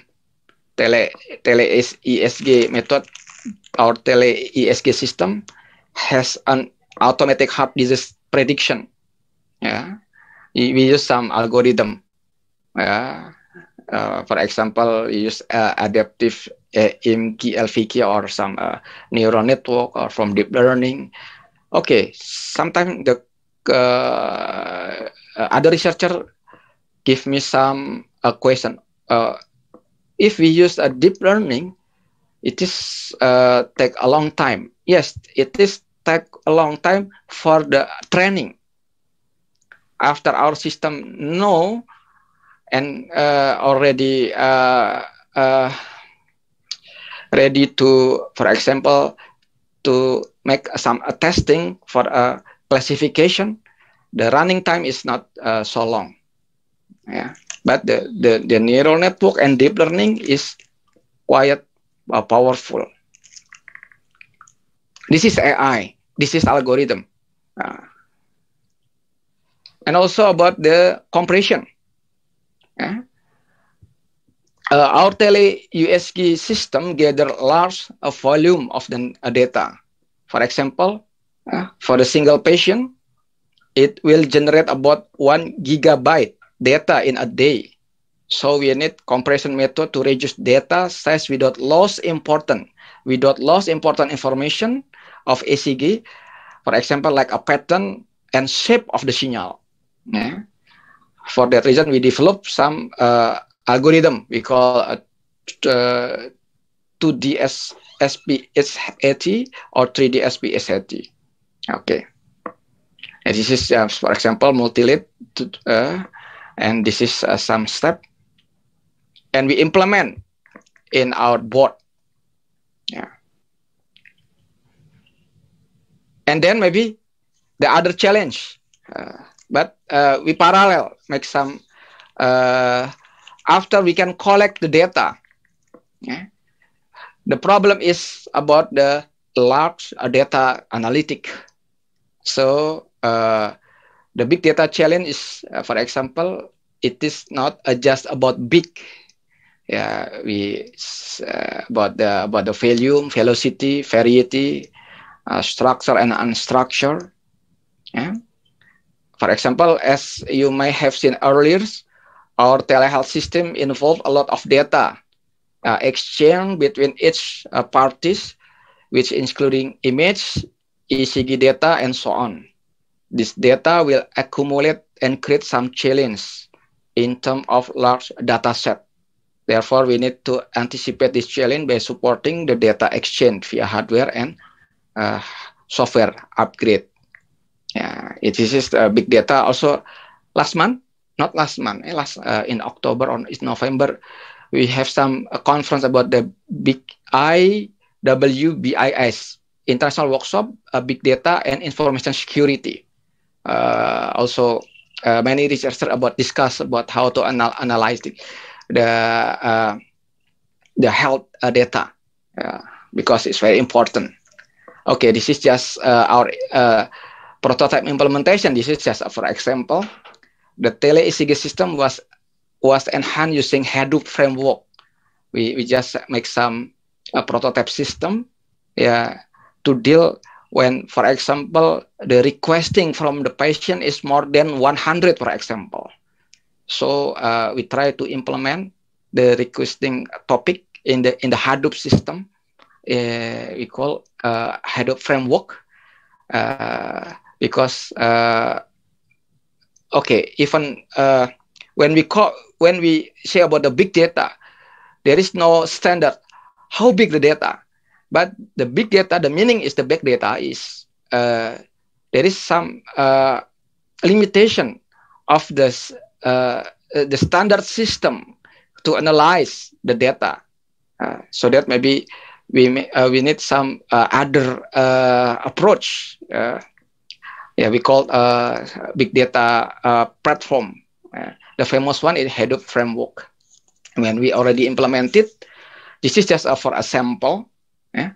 tele-ESG method. Our tele-ESG system has an automatic heart disease prediction. Yeah, we use some algorithm. For example, we use adaptive IMG-LVK or some neural network or from deep learning. Okay, sometimes the other researcher give me some question. If we use a deep learning, it is take a long time. Yes, it is take a long time for the training. After our system know and already ready to, for example, to make some testing for a classification, the running time is not so long. Yeah, but the neural network and deep learning is quite powerful. This is AI. This is algorithm. And also about the compression. Our tele-USG system gather large volume of the data. For example, for the single patient, it will generate about 1 gigabyte data in a day. So we need compression method to reduce data size without loss important information of ECG. For example, like a pattern and shape of the signal. Yeah. For that reason, we developed some algorithm we call 2D SPSAT or 3D SPSAT. Okay. And this is, for example, multi-lead, and this is some step. And we implement in our board. Yeah. And then maybe the other challenge, but we parallel make some, after we can collect the data. Yeah. The problem is about the large data analytic. So the big data challenge is, for example, it is not just about big. Yeah, about the volume, velocity, variety, structure and unstructured. Yeah. For example, as you may have seen earlier, our telehealth system involves a lot of data exchange between each parties, which including image, ECG data, and so on. This data will accumulate and create some challenge in terms of large data set. Therefore, we need to anticipate this challenge by supporting the data exchange via hardware and software upgrade. Yeah, it is big data. Also, in October or in November, we have some conference about the big IWBIS, International Workshop, Big Data and Information Security. Also, many researchers discuss about how to analyze the health data, because it's very important. Okay, this is just our prototype implementation. This is just for example. The tele-ECG system was enhanced using Hadoop framework. We just make some prototype system, yeah, to deal when, for example, the requesting from the patient is more than 100, for example. So we try to implement the requesting topic in the Hadoop system. We call Hadoop framework, because okay, even when we say about the big data, there is no standard how big the data. But the big data, the meaning is the big data is there is some limitation of this the standard system to analyze the data. So that maybe we need some other approach. Yeah, we call big data platform. The famous one is Hadoop framework. When we already implemented, this is just for a sample. Yeah.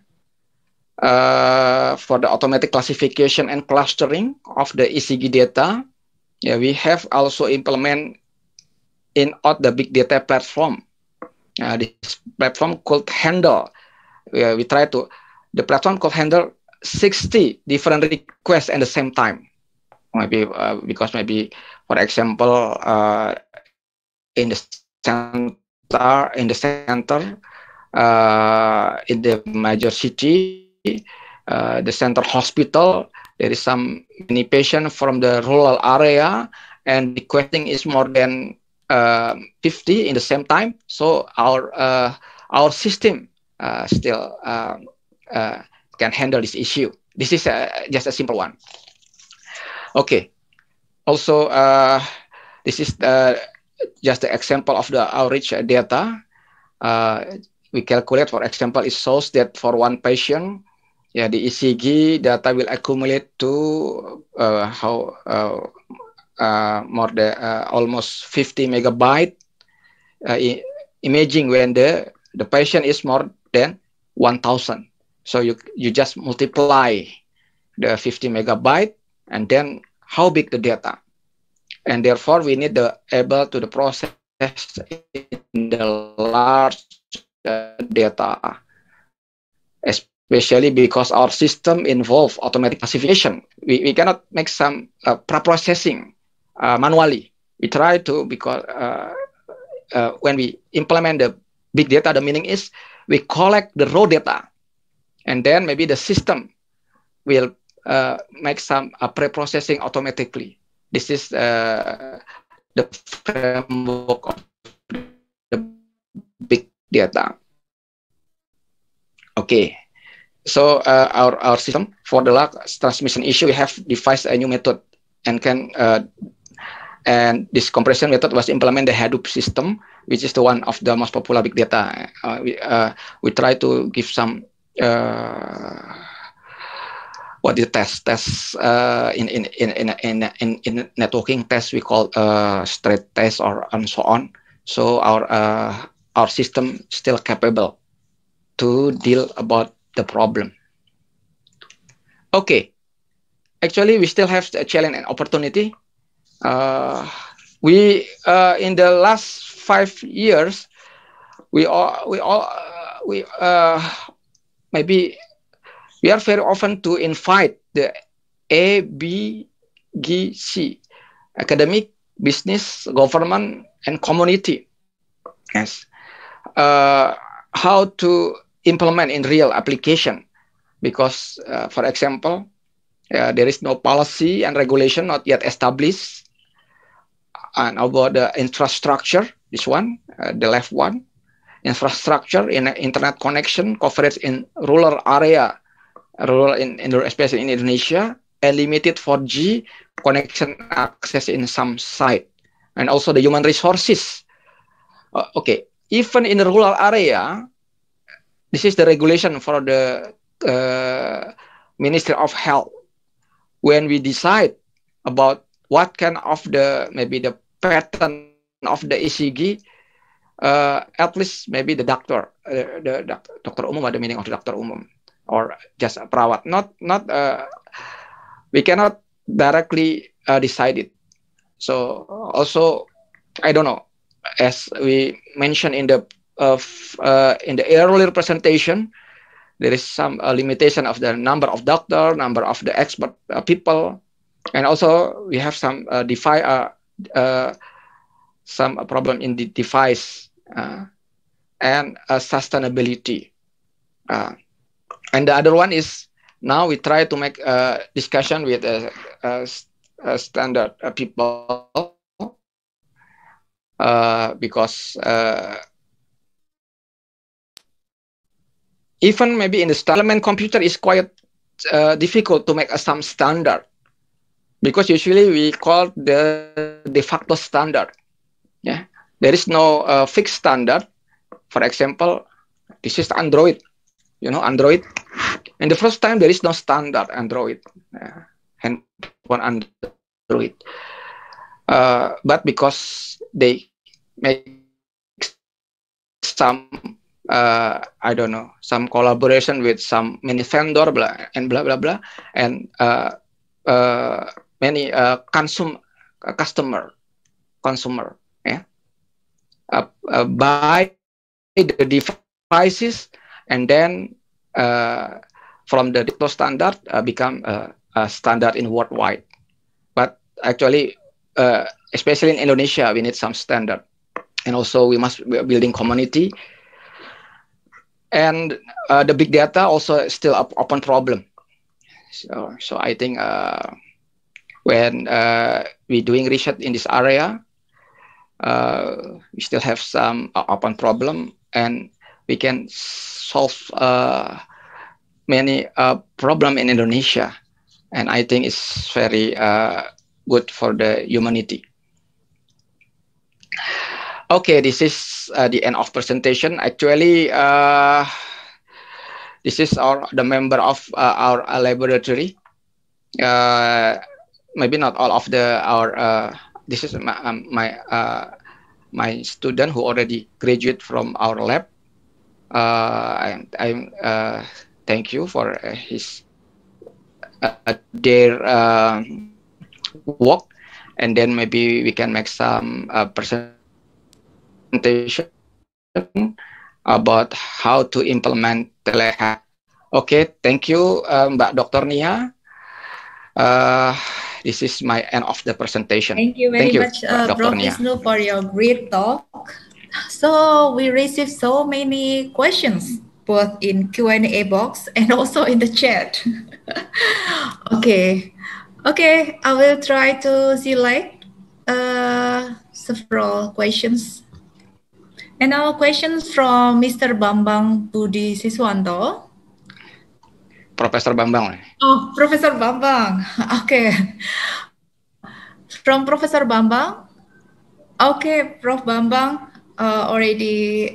For the automatic classification and clustering of the ECG data, yeah, we have also implement in the big data platform. This platform could handle. The platform could handle 60 different requests at the same time. Maybe because maybe, for example, in the center, in the major city, the center hospital, there is some many patient from the rural area, and requesting is more than 50 in the same time. So our system still can handle this issue. This is just a simple one. Okay. Also, this is just the example of the outreach data. We calculate, for example, it shows that for one patient, yeah, the ECG data will accumulate to more than almost 50 megabyte imaging when the patient is more than 1,000. So you just multiply the 50 megabyte and then how big the data. And therefore we need able to process in the large data, especially because our system involves automatic classification. We cannot make some pre-processing manually. We try to, because when we implement the big data, the meaning is we collect the raw data, and then maybe the system will make some pre-processing automatically. This is the framework of the big data. Okay, so our system for the log transmission issue, we have devised a new method, and this compression method was implemented the Hadoop system, which is the one of the most popular big data. We try to give some what is test in networking test we call straight test or and so on. So our system still capable to deal about the problem. Okay, actually we still have a challenge and opportunity. We in the last 5 years maybe we are very often to invite the ABGC, academic, business, government, and community. Yes, how to implement in real application, because for example, there is no policy and regulation not yet established, and about the infrastructure, this one, the left one, infrastructure in internet connection coverage in rural area, especially in Indonesia, and limited 4G connection access in some site, and also the human resources. Okay, even in the rural area, this is the regulation for the Ministry of Health. When we decide about what kind of maybe the pattern of the ECG, at least maybe the doctor, dokter umum, ada meaning of the dokter umum, or just a perawat. We cannot directly decide it. So also, I don't know, as we mentioned in the earlier presentation, there is some limitation of the number of doctor, number of the expert people, and also we have some some problem in the device and sustainability. And the other one is now we try to make a discussion with standard people because even maybe in the element computer is quite difficult to make some standard, because usually we call the de facto standard. Yeah, there is no fixed standard. For example, this is Android. You know Android. And the first time there is no standard Android, handphone Android. But because they make some I don't know, some collaboration with some many vendor, blah blah blah, and many consumer, yeah, buy the devices, and then from the dicto standard become a standard in worldwide. But actually, especially in Indonesia, we need some standard, and also we must be building community. And the big data also still open problem. So I think when we're doing research in this area, we still have some open problem, and we can solve many problem in Indonesia. And I think it's very good for the humanity. Okay, this is the end of presentation. Actually, this is the member of our laboratory. Maybe not all of our. This is my student who already graduate from our lab. I thank you for their work, and then maybe we can make some presentation about how to implement telehealth. Okay, thank you, Mbak Dr. Nia. This is my end of the presentation. Thank you very much, Prof. Wisnu, for your great talk. So we received so many questions, both in Q&A box and also in the chat. Okay, I will try to select several questions. And now questions from Mr. Bambang Budi Siswanto. Profesor Bambang. Oh, Professor Bambang. Okay. From Professor Bambang. Okay, Prof. Bambang already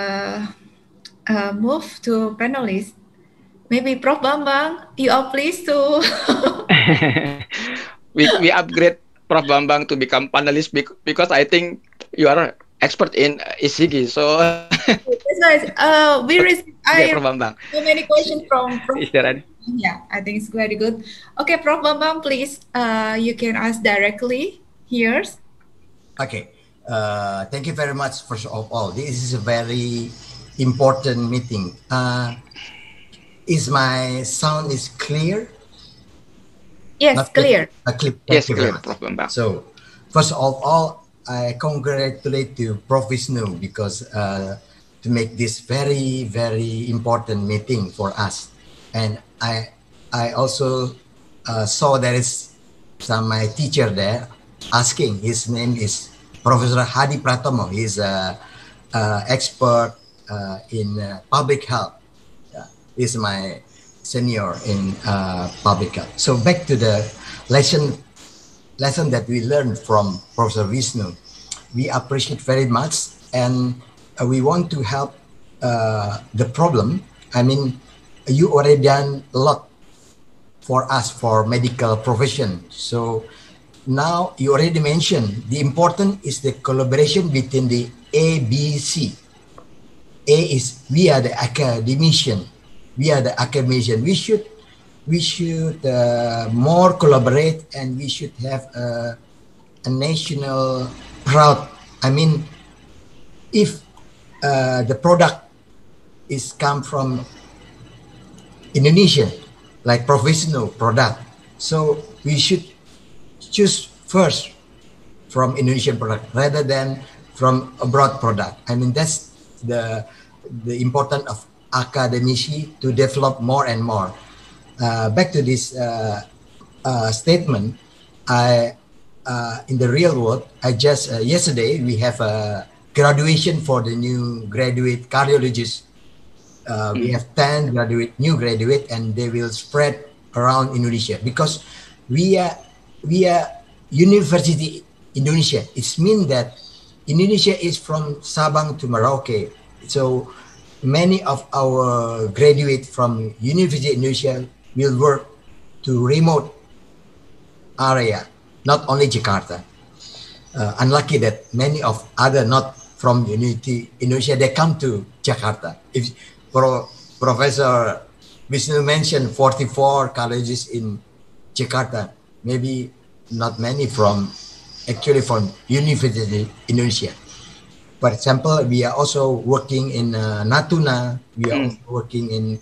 moved to panelist. Maybe Prof. Bambang, you are pleased to... we upgrade Prof. Bambang to become panelist because I think you are expert in ECG. So That's right. We received Prof. Bambang. So many questions from Prof. Is there any? Yeah, I think it's very good. Okay, Prof. Bambang, please, you can ask directly here. Okay. Thank you very much, first of all. This is a very important meeting. Is my sound is clear? Yes, Not clear. Yes, clear, Prof. Bambang. So, first of all, I congratulate you, Prof. Wisnu, because to make this very, very important meeting for us. And I also saw there is my teacher there asking. His name is Professor Hadi Pratomo. He's an expert in public health. He's my senior in public health. So back to the lesson that we learned from Professor Wisnu. We appreciate very much, and we want to help the problem. I mean, you already done a lot for us, for medical profession. So now you already mentioned the important is the collaboration between the A, B, C. A is we are the academician. We are the academician. We should more collaborate, and we should have a national proud. I mean, if the product is come from Indonesia, like professional product, so we should choose first from Indonesian product rather than from abroad product. I mean, that's the importance of academici to develop more and more. Back to this statement, in the real world, I just yesterday we have a graduation for the new graduate cardiologists. We have 10 new graduate, and they will spread around Indonesia because we are University Indonesia. It means that Indonesia is from Sabang to Merauke. So many of our graduates from University Indonesia will work to remote area, not only Jakarta. Unlucky that many of other not from University Indonesia, they come to Jakarta. If Professor Wisnu mentioned 44 colleges in Jakarta, maybe not many from University Indonesia. For example, we are also working in Natuna. We are also working in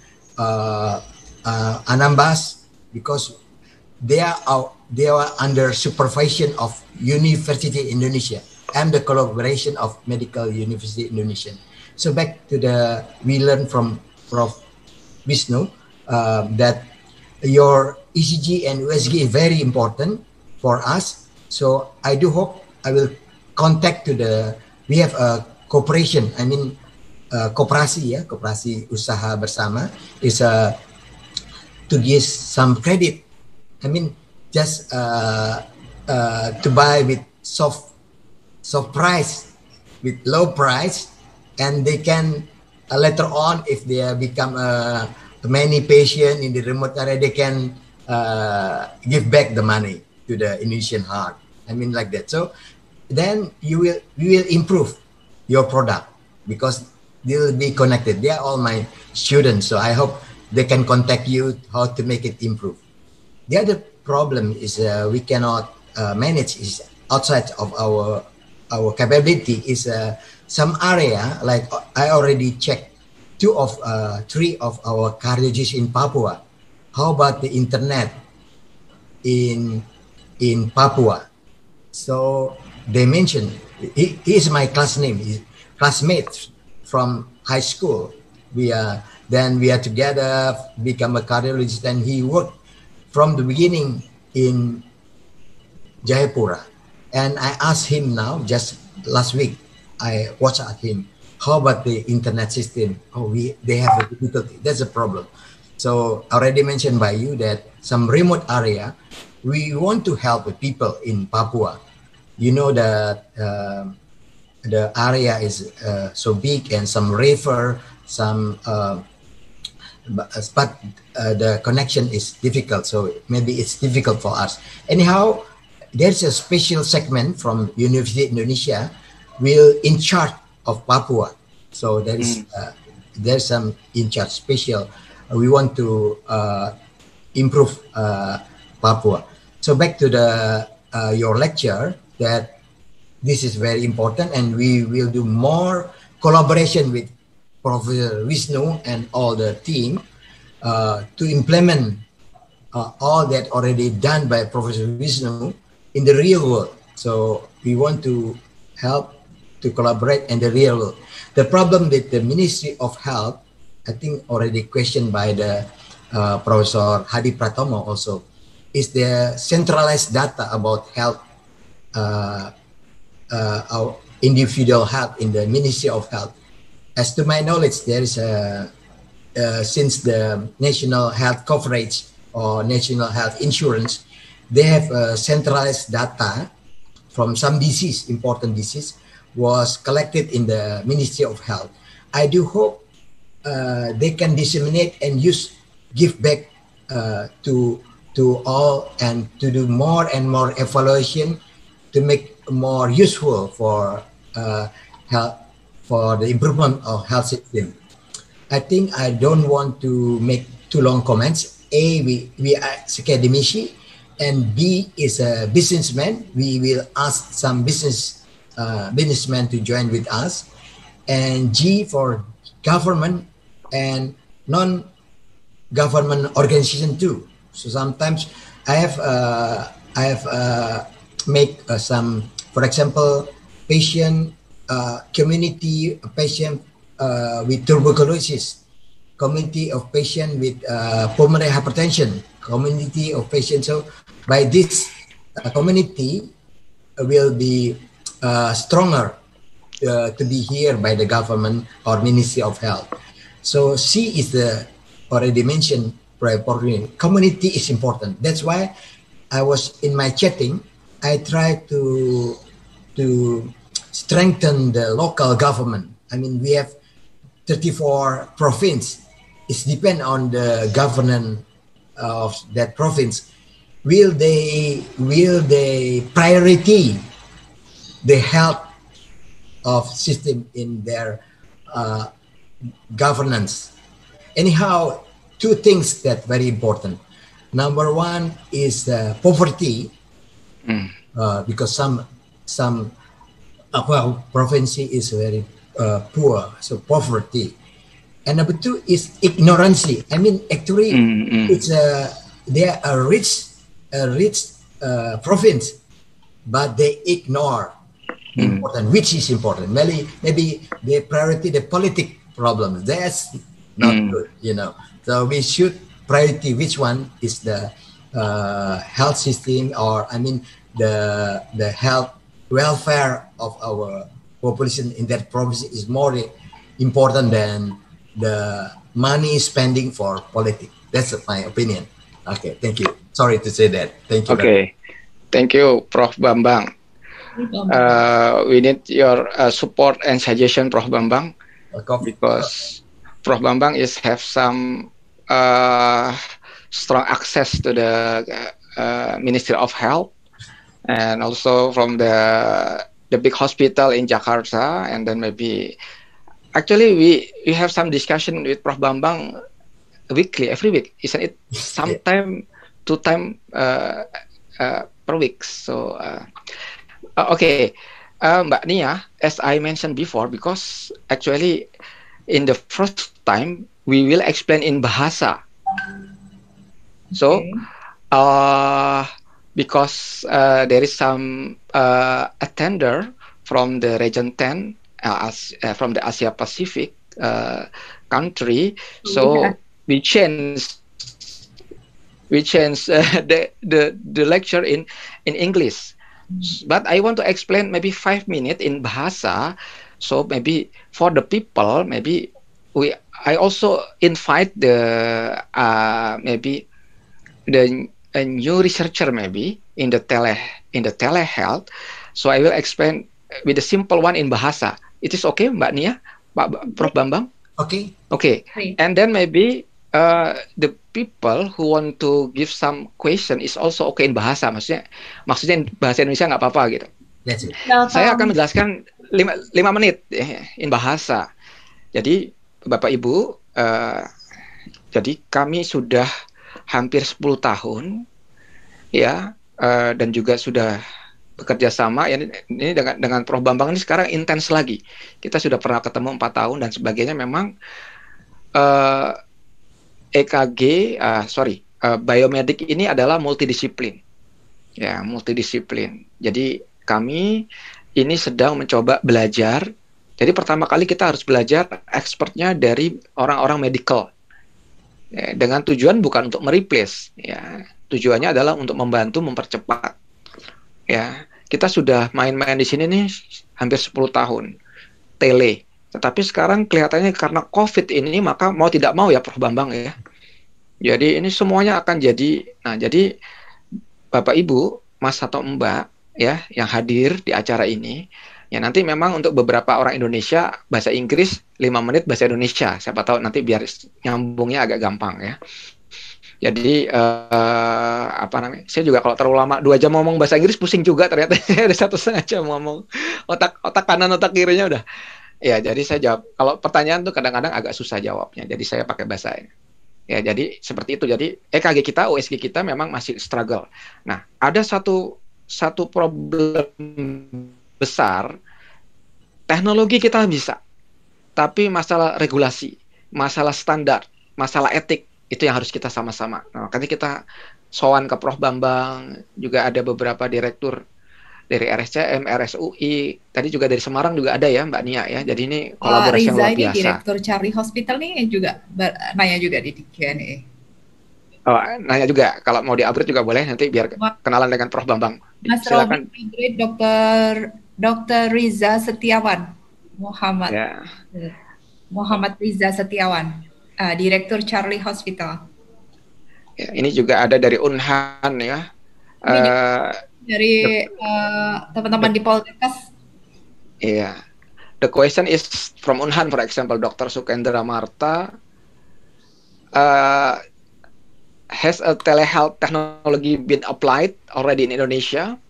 Anambas because they are under supervision of University Indonesia and the collaboration of Medical University Indonesia. So back to we learned from Prof. Wisnu that your ECG and USG is very important for us. So I do hope I will contact we have a cooperation. I mean, koperasi usaha bersama is to give some credit. I mean, just to buy with soft price, with low price, and they can later on, if they become many patient in the remote area, they can give back the money to the Indonesian heart. I mean, like that. So then we will improve your product because they will be connected. They are all my students, so I hope they can contact you how to make it improve. The other problem is we cannot manage is outside of our capability is some area, like I already checked 3 of our cardiologists in Papua. How about the internet in Papua? So they mentioned, he is my class name, classmates from high school. We are together, become a cardiologist, and he worked from the beginning in Jayapura. And I asked him now, just last week, I watched at him, how about the internet system? Oh, they have a difficulty. That's a problem. So already mentioned by you that some remote area, we want to help the people in Papua. You know that the area is so big and some river, but the connection is difficult. So maybe it's difficult for us. Anyhow, there's a special segment from University of Indonesia will in charge of Papua. So there is there's some in charge special. We want to improve Papua. So back to the your lecture, that this is very important, and we will do more collaboration with Professor Wisnu and all the team to implement all that already done by Professor Wisnu in the real world. So we want to help to collaborate in the real world. The problem with the Ministry of Health, I think already questioned by the Professor Hadi Pratomo also, is the centralized data about health, our individual health in the Ministry of Health. As to my knowledge, there is since the National Health Coverage or National Health Insurance, they have centralized data from some disease, important disease, was collected in the Ministry of Health. I do hope they can disseminate and give back to all, and to do more and more evaluation to make more useful for health, for the improvement of health system. I think I don't want to make too long comments. A, we are academici, and B is a businessman. We will ask some businessmen to join with us, and G for government and non-government organization too. So sometimes I have make some, for example, patient community patient with tuberculosis, community of patient with pulmonary hypertension, community of patients. So by this community will be stronger to be here by the government or Ministry of Health. So C is the already mentioned community is important. That's why I was in my chatting, I try to strengthen the local government. I mean, we have 34 provinces. It depends on the governance of that province. Will they priority the health of system in their governance? Anyhow, two things that very important. Number one is poverty, because some province is very poor, so poverty. And number two is ignorance. I mean, actually, it's they are a rich province, but they ignore the important, which is important. Maybe they priority the political problems. That's not good, you know. So we should priority which one is the health system, or I mean the health welfare of our population in that province is more important than the money spending for politics. That's my opinion. Okay, thank you. Sorry to say that. Thank you. Okay, thank you, Prof. Bambang. We need your support and suggestion, Prof. Bambang, because Prof. Bambang have some strong access to the Ministry of Health, and also from the big hospital in Jakarta, and then maybe actually we have some discussion with Prof. Bambang weekly, every week, isn't it? Sometime 2 times per week. So okay, Mbak Nia, as I mentioned before, because actually in the first time we will explain in Bahasa. So because there is some attender from the region 10 from the Asia Pacific country. So we change the lecture in English. But I want to explain maybe 5 minutes in Bahasa. So maybe for the people, maybe I also invite the maybe a new researcher maybe in the telehealth. So I will explain with a simple one in Bahasa. It is okay, Mbak Nia, Prof Bambang? Okay. Okay. And then maybe the people who want to give some question is also okay in Bahasa. Maksudnya bahasa Indonesia nggak apa-apa gitu. That's it. Saya akan menjelaskan 5 menit in Bahasa. Jadi Bapak Ibu, jadi kami sudah hampir 10 tahun ya, dan juga sudah bekerja sama ya, ini dengan Prof Bambang ini sekarang intens lagi. Kita sudah pernah ketemu 4 tahun dan sebagainya. Memang biomedik ini adalah multidisiplin. Ya, multidisiplin. Jadi kami ini sedang mencoba belajar. Jadi pertama kali kita harus belajar expertnya dari orang-orang medical. Ya, dengan tujuan bukan untuk mereplace, ya. Tujuannya adalah untuk membantu mempercepat. Ya, kita sudah main-main di sini nih hampir 10 tahun tele. Tetapi sekarang kelihatannya karena COVID ini, maka mau tidak mau ya Prof Bambang ya. Jadi ini semuanya akan jadi. Nah, jadi Bapak Ibu, Mas atau Mbak ya yang hadir di acara ini, ya nanti memang untuk beberapa orang Indonesia bahasa Inggris 5 menit bahasa Indonesia. Siapa tahu nanti biar nyambungnya agak gampang ya. Jadi saya juga kalau terlalu lama 2 jam ngomong bahasa Inggris pusing juga ternyata. Saya ada 1,5 jam ngomong otak kanan otak kirinya udah. Ya jadi saya jawab. Kalau pertanyaan tuh kadang-kadang agak susah jawabnya. Jadi saya pakai bahasa ini. Ya jadi seperti itu. Jadi EKG kita, USG kita memang masih struggle. Nah ada satu problem besar. Teknologi kita bisa, tapi masalah regulasi, masalah standar, masalah etik itu yang harus kita sama-sama. Nah, makanya kita sowan ke Prof Bambang, juga ada beberapa direktur dari RSCM, RSUI, tadi juga dari Semarang juga ada ya Mbak Nia ya. Jadi ini kolaborasi yang luar biasa. Ini Direktur Charlie Hospital nih juga nanya juga di Q&A. Oh, nanya juga kalau mau di-upgrade juga boleh nanti biar kenalan dengan Prof Bambang. Mas Silakan. Robin, Dr. Riza Setiawan, Muhammad Riza Setiawan, Direktur Charlie Hospital. Ya, ini juga ada dari Unhan ya. Dari teman-teman di Poltekkes. Iya. The question is from Unhan, for example, Dr. Sukendra Marta. Has a telehealth technology been applied already in Indonesia?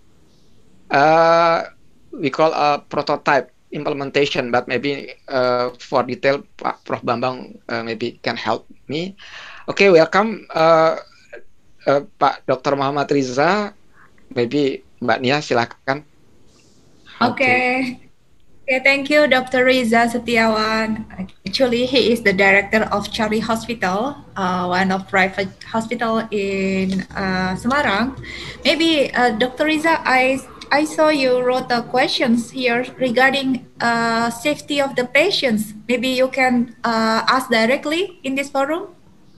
We call a prototype implementation, but maybe for detail, Prof Bambang maybe can help me. Okay, welcome Pak Dr. Muhammad Riza. Maybe Mbak Nia silakan. Okay, thank you, Dr. Riza Setiawan. Actually, he is the director of Charlie Hospital, one of private hospital in Semarang. Maybe Dr. Riza, I saw you wrote the questions here regarding safety of the patients. Maybe you can ask directly in this forum.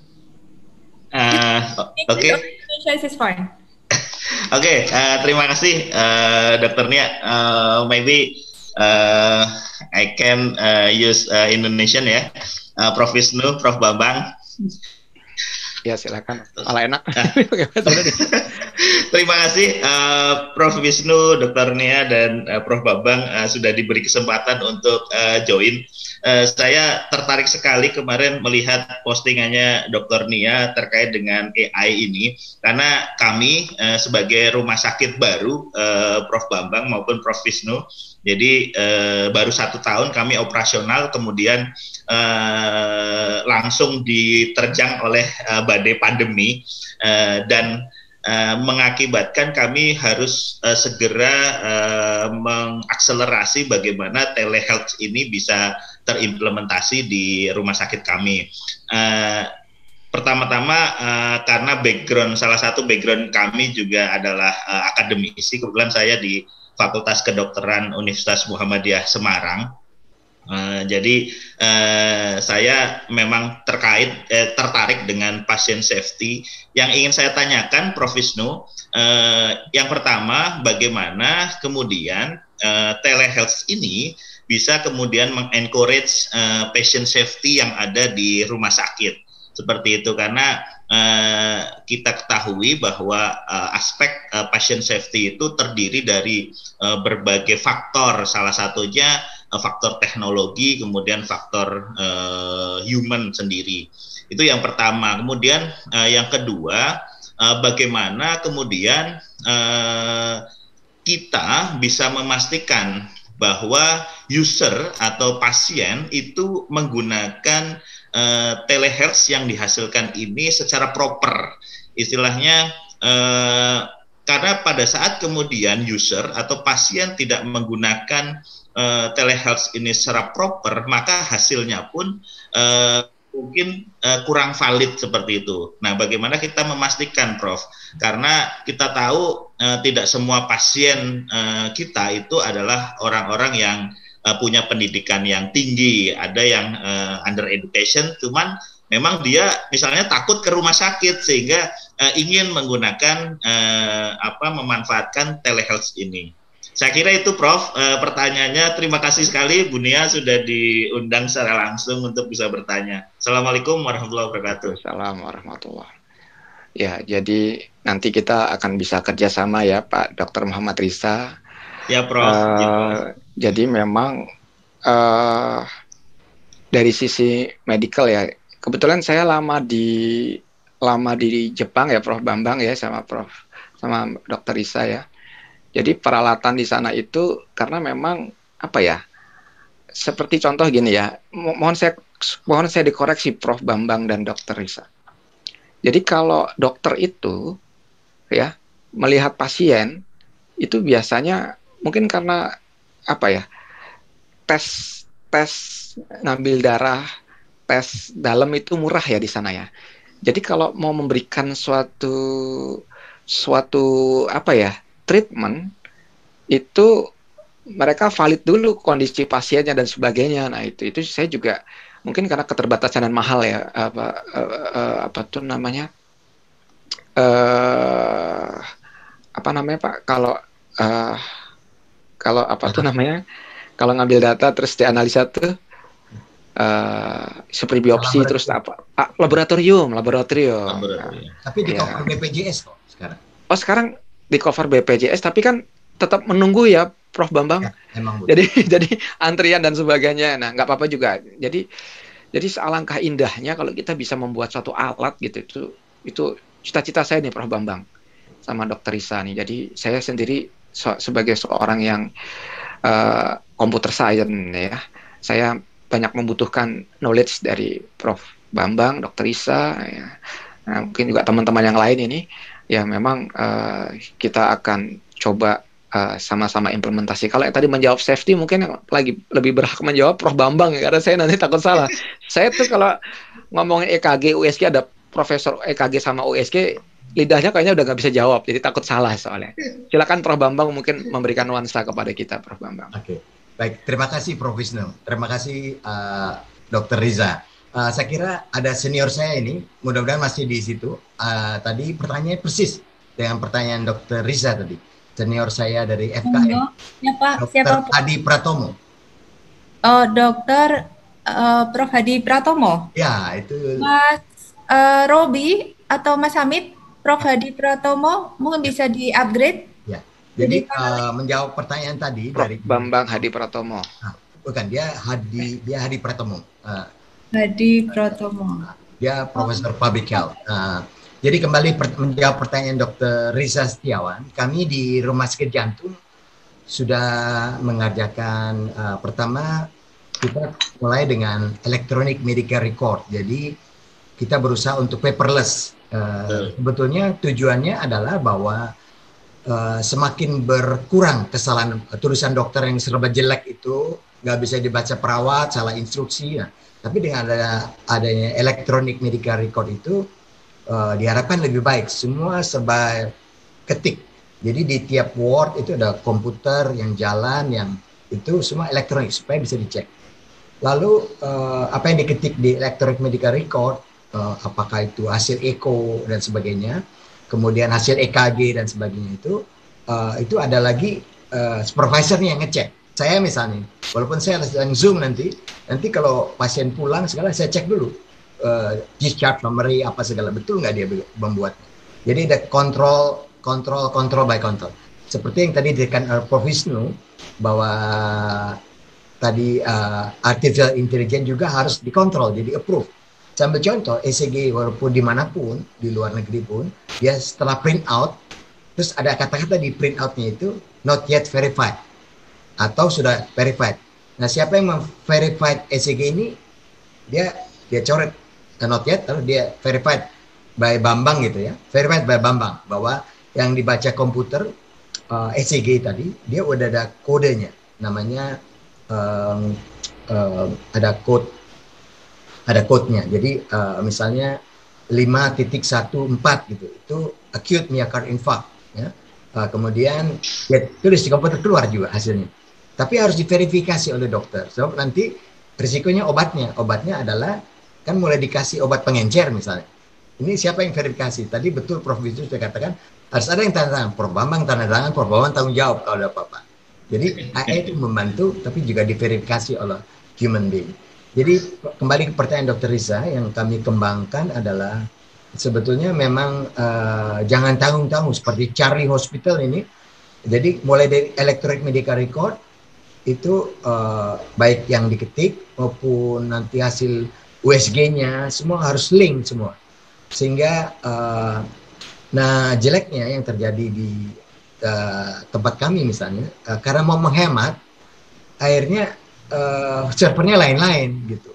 Okay. Is fine. Okay, terima kasih Dr. Nia. Maybe I can use Indonesian ya. Prof Wisnu, Prof Bambang. Ya silakan. Malah enak. Terima kasih Prof Wisnu, Dr. Nia dan Prof Bambang sudah diberi kesempatan untuk join. Saya tertarik sekali kemarin melihat postingannya Dr. Nia terkait dengan AI ini karena kami sebagai rumah sakit baru Prof Bambang maupun Prof Wisnu, jadi baru 1 tahun kami operasional, kemudian langsung diterjang oleh badai pandemi dan mengakibatkan kami harus segera mengakselerasi bagaimana telehealth ini bisa terimplementasi di rumah sakit kami. Pertama-tama karena salah satu background kami juga adalah akademisi. Kebetulan saya di Fakultas Kedokteran Universitas Muhammadiyah Semarang. Jadi saya memang tertarik dengan patient safety. Yang ingin saya tanyakan, Prof. Wisnu, yang pertama, bagaimana kemudian telehealth ini bisa kemudian mengencourage patient safety yang ada di rumah sakit seperti itu, karena kita ketahui bahwa aspek patient safety itu terdiri dari berbagai faktor, salah satunya faktor teknologi, kemudian faktor human sendiri. Itu yang pertama. Kemudian yang kedua, bagaimana kemudian kita bisa memastikan bahwa user atau pasien itu menggunakan telehealth yang dihasilkan ini secara proper. Istilahnya, karena pada saat kemudian user atau pasien tidak menggunakan telehealth ini secara proper, maka hasilnya pun mungkin kurang valid seperti itu. Nah, bagaimana kita memastikan, Prof? Karena kita tahu tidak semua pasien kita itu adalah orang-orang yang punya pendidikan yang tinggi, ada yang under education, cuman memang dia misalnya takut ke rumah sakit sehingga ingin menggunakan memanfaatkan telehealth ini. Saya kira itu, Prof, pertanyaannya. Terima kasih sekali Bu Nia sudah diundang secara langsung untuk bisa bertanya. Assalamualaikum warahmatullahi wabarakatuh. Assalamualaikum warahmatullahi. Ya, jadi nanti kita akan bisa kerjasama ya Pak Dr. Muhammad Riza. Ya, Prof. Jadi memang dari sisi medical ya, kebetulan saya lama di Jepang ya Prof Bambang ya, sama Dr. Riza ya. Jadi peralatan di sana itu karena memang seperti contoh gini ya, mohon saya dikoreksi Prof Bambang dan Dr. Riza. Jadi kalau dokter itu ya melihat pasien itu biasanya mungkin karena tes ngambil darah, tes dalam itu murah ya di sana ya. Jadi kalau mau memberikan suatu treatment itu mereka valid dulu kondisi pasiennya dan sebagainya. Nah itu saya juga mungkin karena keterbatasan dan mahal ya Pak, kalau ngambil data terus dianalisa tuh seperti biopsi terus laboratorium. Tapi di cover BPJS kok sekarang. Oh, sekarang di cover BPJS, tapi kan tetap menunggu ya Prof Bambang. Ya, emang jadi antrian dan sebagainya. Nah, nggak apa-apa juga. Jadi sealangkah indahnya kalau kita bisa membuat suatu alat gitu. Itu cita-cita saya nih Prof Bambang sama Dr. Riza nih. Jadi saya sendiri sebagai seorang yang computer science ya, saya banyak membutuhkan knowledge dari Prof Bambang, Dr. Riza ya. Nah, mungkin juga teman-teman yang lain ini ya, memang kita akan coba sama-sama implementasi. Kalau yang tadi menjawab safety mungkin yang lagi lebih berhak menjawab Prof Bambang ya, karena saya nanti takut salah. Saya tuh kalau ngomongin EKG, USG, ada profesor EKG sama USG, lidahnya kayaknya udah nggak bisa jawab, jadi takut salah soalnya. Silakan Prof Bambang mungkin memberikan nuansa kepada kita, Prof Bambang. Oke, baik. Terima kasih Prof Wisnu. Terima kasih Dr. Riza. Saya kira ada senior saya ini, mudah-mudahan masih di situ. Tadi pertanyaannya persis dengan pertanyaan Dr. Riza tadi. Senior saya dari FKM. Ya, Pak. Dr. Hadi Pratomo. Oh, Dr. Prof. Hadi Pratomo. Ya, itu. Mas Robi atau Mas Hamid, Prof. Hadi Pratomo mungkin bisa di-upgrade. Ya. Jadi menjawab pertanyaan tadi Prof dari Bambang Hadi Pratomo. Bukan, dia Hadi Pratomo. Hadi Pratomo. Dia Profesor Public Health. Jadi kembali menjawab pertanyaan Dr. Riza Setiawan, kami di Rumah Sakit Jantung sudah mengerjakan pertama kita mulai dengan electronic medical record. Jadi kita berusaha untuk paperless. Sebetulnya tujuannya adalah bahwa semakin berkurang kesalahan tulisan dokter yang serba jelek itu, nggak bisa dibaca perawat, salah instruksi. Tapi dengan adanya electronic medical record itu diharapkan lebih baik. Semua serba ketik. Jadi di tiap ward itu ada komputer yang jalan, yang itu semua elektronik supaya bisa dicek. Lalu apa yang diketik di electronic medical record, apakah itu hasil echo dan sebagainya, kemudian hasil EKG dan sebagainya itu ada lagi supervisornya yang ngecek. Saya misalnya, walaupun saya sedang Zoom nanti kalau pasien pulang segala saya cek dulu discharge summary apa segala betul nggak dia membuat. Jadi ada control by control. Seperti yang tadi dikatakan Prof. Wisnu bahwa tadi artificial intelligence juga harus dikontrol, jadi approve. Saya ambil contoh ECG walaupun dimanapun di luar negeri pun, dia setelah print out, terus ada kata-kata di print outnya itu not yet verified atau sudah verified. Nah siapa yang memverified ECG ini, dia coret not yet, lalu dia verified by Bambang gitu ya, verified by Bambang bahwa yang dibaca komputer ECG tadi dia udah ada kodenya, namanya ada code-nya. Jadi misalnya 5.14 gitu, itu acute myocardial infarct ya. Kemudian ya, tulis di komputer keluar juga hasilnya. Tapi harus diverifikasi oleh dokter. Sebab nanti risikonya obatnya adalah kan mulai dikasih obat pengencer misalnya. Ini siapa yang verifikasi? Tadi betul Prof. Wisnu sudah katakan harus ada yang tanda tangan. Prof. Bambang tanda tangan, Prof. Bambang tanggung jawab kalau ada apa-apa. Jadi AI itu membantu, tapi juga diverifikasi oleh human being. Jadi kembali ke pertanyaan Dr. Riza, yang kami kembangkan adalah sebetulnya memang jangan tanggung-tanggung seperti Charlie Hospital ini. Jadi mulai dari electronic medical record itu baik yang diketik maupun nanti hasil USG-nya semua harus link semua. Sehingga nah jeleknya yang terjadi di tempat kami misalnya, karena mau menghemat, akhirnya servernya lain-lain gitu.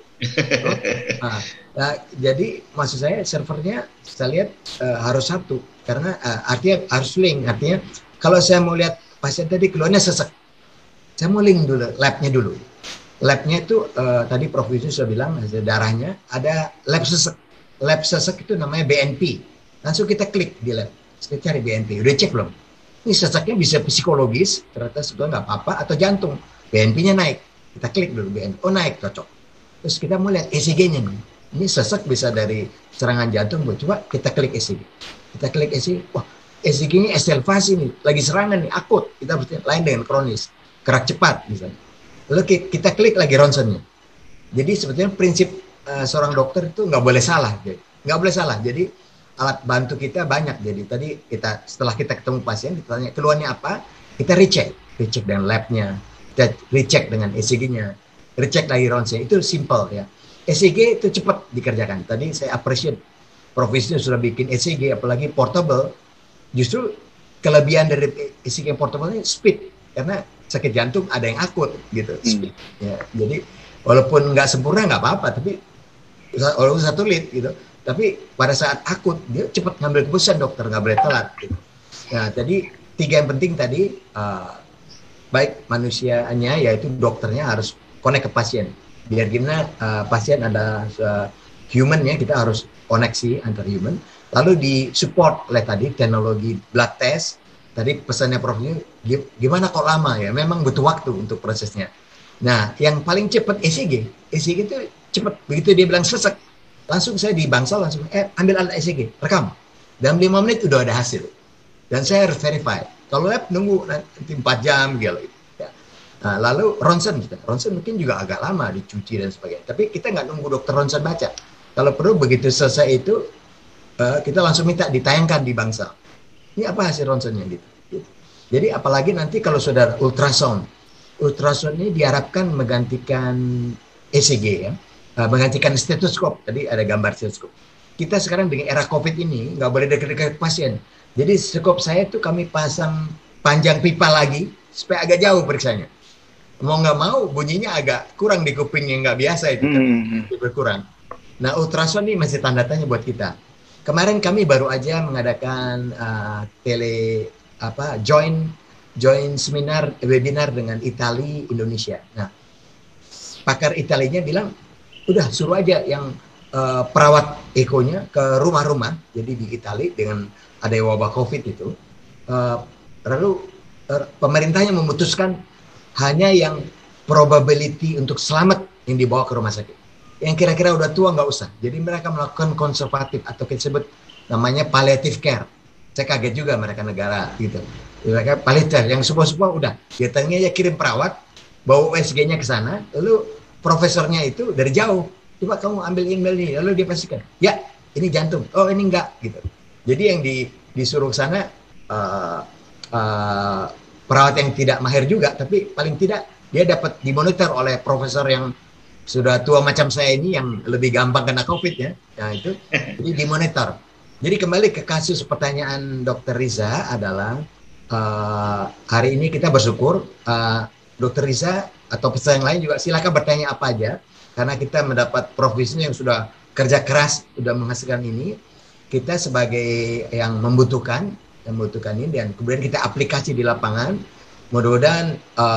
Jadi maksud saya servernya saya lihat harus satu, karena artinya harus link. Artinya kalau saya mau lihat pasien tadi keluarnya sesek, saya mau link dulu labnya dulu. Labnya itu tadi Prof. Wisnu sudah bilang darahnya ada lab sesek. Lab sesek itu namanya BNP. Langsung kita klik di lab, kita cari BNP. Udah cek belum? Ini seseknya bisa psikologis, ternyata sebetulnya nggak apa-apa, atau jantung. BNP-nya naik. Kita klik dulu BNP. Oh naik, cocok. Terus kita mau lihat ECG-nya nih. Ini sesek bisa dari serangan jantung. Coba kita klik ECG. Kita klik ECG. Wah, ECG-nya estelvasi nih. Lagi serangan nih, akut. Kita berarti lain dengan kronis. Gerak cepat misalnya. Lalu kita klik lagi ronsennya. Jadi sebetulnya prinsip seorang dokter itu nggak boleh salah. Nggak boleh salah. Jadi alat bantu kita banyak. Jadi tadi setelah kita ketemu pasien, kita tanya keluarnya apa, kita recheck dengan labnya, kita recheck dengan ECG-nya, recheck lagi ronsen. Itu simple ya. ECG itu cepat dikerjakan. Tadi saya appreciate Prof. Wisnu sudah bikin ECG, apalagi portable. Justru kelebihan dari ECG portable ini speed, karena sakit jantung ada yang akut gitu. Speed. Ya, jadi walaupun nggak sempurna nggak apa-apa, tapi walaupun 1 lead gitu. Tapi pada saat akut dia cepat ngambil keputusan, dokter nggak boleh telat. Gitu. Nah, jadi 3 yang penting tadi, baik manusianya yaitu dokternya harus connect ke pasien. Biar gimana pasien ada human-nya, kita harus koneksi antar human. Lalu disupport oleh tadi teknologi blood test. Tadi pesannya Prof. Gimana kok lama ya? Memang butuh waktu untuk prosesnya. Nah, yang paling cepat ECG. ECG itu cepat. Begitu dia bilang sesek, langsung saya di Bangsal langsung ambil alat ECG, rekam. Dalam 5 menit udah ada hasil. Dan saya harus verify. Kalau lab nunggu nanti 4 jam gitu. Ya. Nah, lalu ronsen mungkin juga agak lama dicuci dan sebagainya. Tapi kita nggak nunggu dokter ronsen baca. Kalau perlu begitu selesai itu kita langsung minta ditayangkan di Bangsal. Ini apa hasil ronsennya gitu. Jadi apalagi nanti kalau sudah ultrasound ini diharapkan menggantikan ECG ya. Menggantikan stetoskop. Tadi ada gambar stetoskop. Kita sekarang dengan era COVID ini nggak boleh dekat-dekat pasien. Jadi stetoskop saya itu kami pasang panjang pipa lagi supaya agak jauh periksanya. Mau nggak mau bunyinya agak kurang di kuping yang nggak biasa itu kan, berkurang. Nah ultrasound ini masih tanda tanya buat kita. Kemarin kami baru aja mengadakan joint seminar webinar dengan Italia Indonesia. Nah pakar Italinya bilang udah suruh aja yang perawat ekonya ke rumah-rumah. Jadi di Italia dengan ada wabah COVID itu, lalu pemerintahnya memutuskan hanya yang probability untuk selamat yang dibawa ke rumah sakit. Yang kira-kira udah tua nggak usah. Jadi mereka melakukan konservatif atau kita sebut namanya palliative care. Saya kaget juga mereka negara gitu. Mereka palliative yang sepuh-sepuh udah. Biasanya ya kirim perawat, bawa USG-nya ke sana, lalu profesornya itu dari jauh, coba kamu ambil email ini, lalu dia pastikan, ya ini jantung, oh ini enggak gitu. Jadi yang disuruh ke sana perawat yang tidak mahir juga, tapi paling tidak dia dapat dimonitor oleh profesor yang sudah tua macam saya ini yang lebih gampang kena COVID ya, nah itu jadi dimonitor. Jadi kembali ke kasus pertanyaan Dr. Riza adalah hari ini kita bersyukur Dr. Riza atau peserta yang lain juga silakan bertanya apa aja karena kita mendapat Prof. Wisnu yang sudah kerja keras sudah menghasilkan ini, kita sebagai yang membutuhkan ini dan kemudian kita aplikasi di lapangan. Mudah-mudahan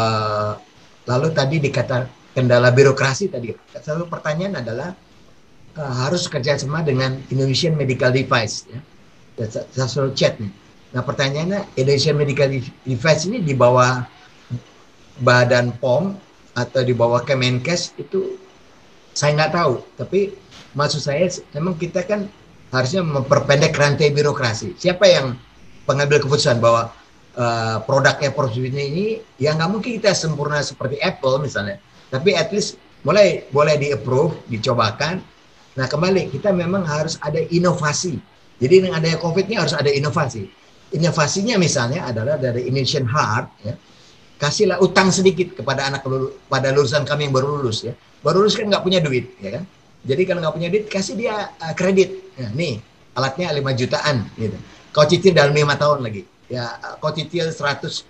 lalu tadi dikata kendala birokrasi tadi. Selalu pertanyaan adalah harus kerjasama dengan Indonesian Medical Device ya. Saya selalu chat nih. Nah pertanyaannya Indonesian Medical Device ini di bawah Badan POM atau di bawah Kemenkes itu saya nggak tahu. Tapi maksud saya memang kita kan harusnya memperpendek rantai birokrasi. Siapa yang pengambil keputusan bahwa produknya Prof. ini ya nggak mungkin kita sempurna seperti Apple misalnya. Tapi at least boleh di-approve, dicobakan. Nah kembali kita memang harus ada inovasi. Jadi dengan adanya COVID ini harus ada inovasi. Inovasinya misalnya adalah dari Indonesian Heart ya. Kasihlah utang sedikit kepada pada lulusan kami yang baru lulus ya. Baru lulus kan nggak punya duit ya kan. Jadi kalau nggak punya duit kasih dia kredit. Nah, nih alatnya 5 jutaan gitu. Kau cicil dalam 5 tahun lagi. Ya kau cicil 100.000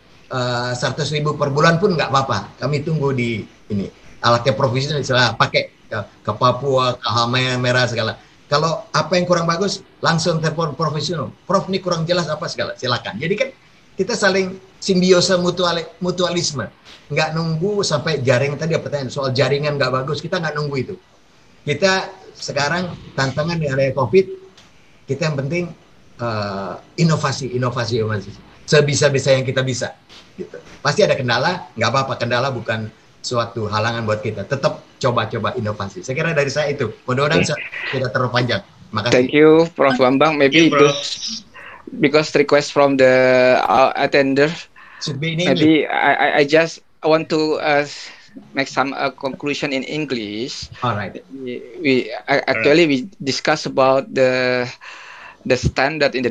per bulan pun nggak apa-apa. Kami tunggu di ini alatnya profesional misalnya pakai ke Papua, ke Halmahera segala. Kalau apa yang kurang bagus langsung telepon profesional. Prof ini kurang jelas apa segala. Silakan. Jadi kan kita saling simbiosa mutualisme. Nggak nunggu sampai jaring tadi pertanyaan soal jaringan nggak bagus. Kita nggak nunggu itu. Kita sekarang tantangan di area COVID. Kita yang penting inovasi. Sebisa-bisa yang kita bisa. Gitu. Pasti ada kendala. Nggak apa-apa. Kendala bukan suatu halangan buat kita. Tetap coba-coba inovasi. Saya kira dari saya itu. Mudah-mudahan tidak terlalu panjang. Makasih. Thank you, Prof. Bambang. Maybe because request from the attender, should be in maybe I just want to make some conclusion in English. All right. We discuss about the standard in the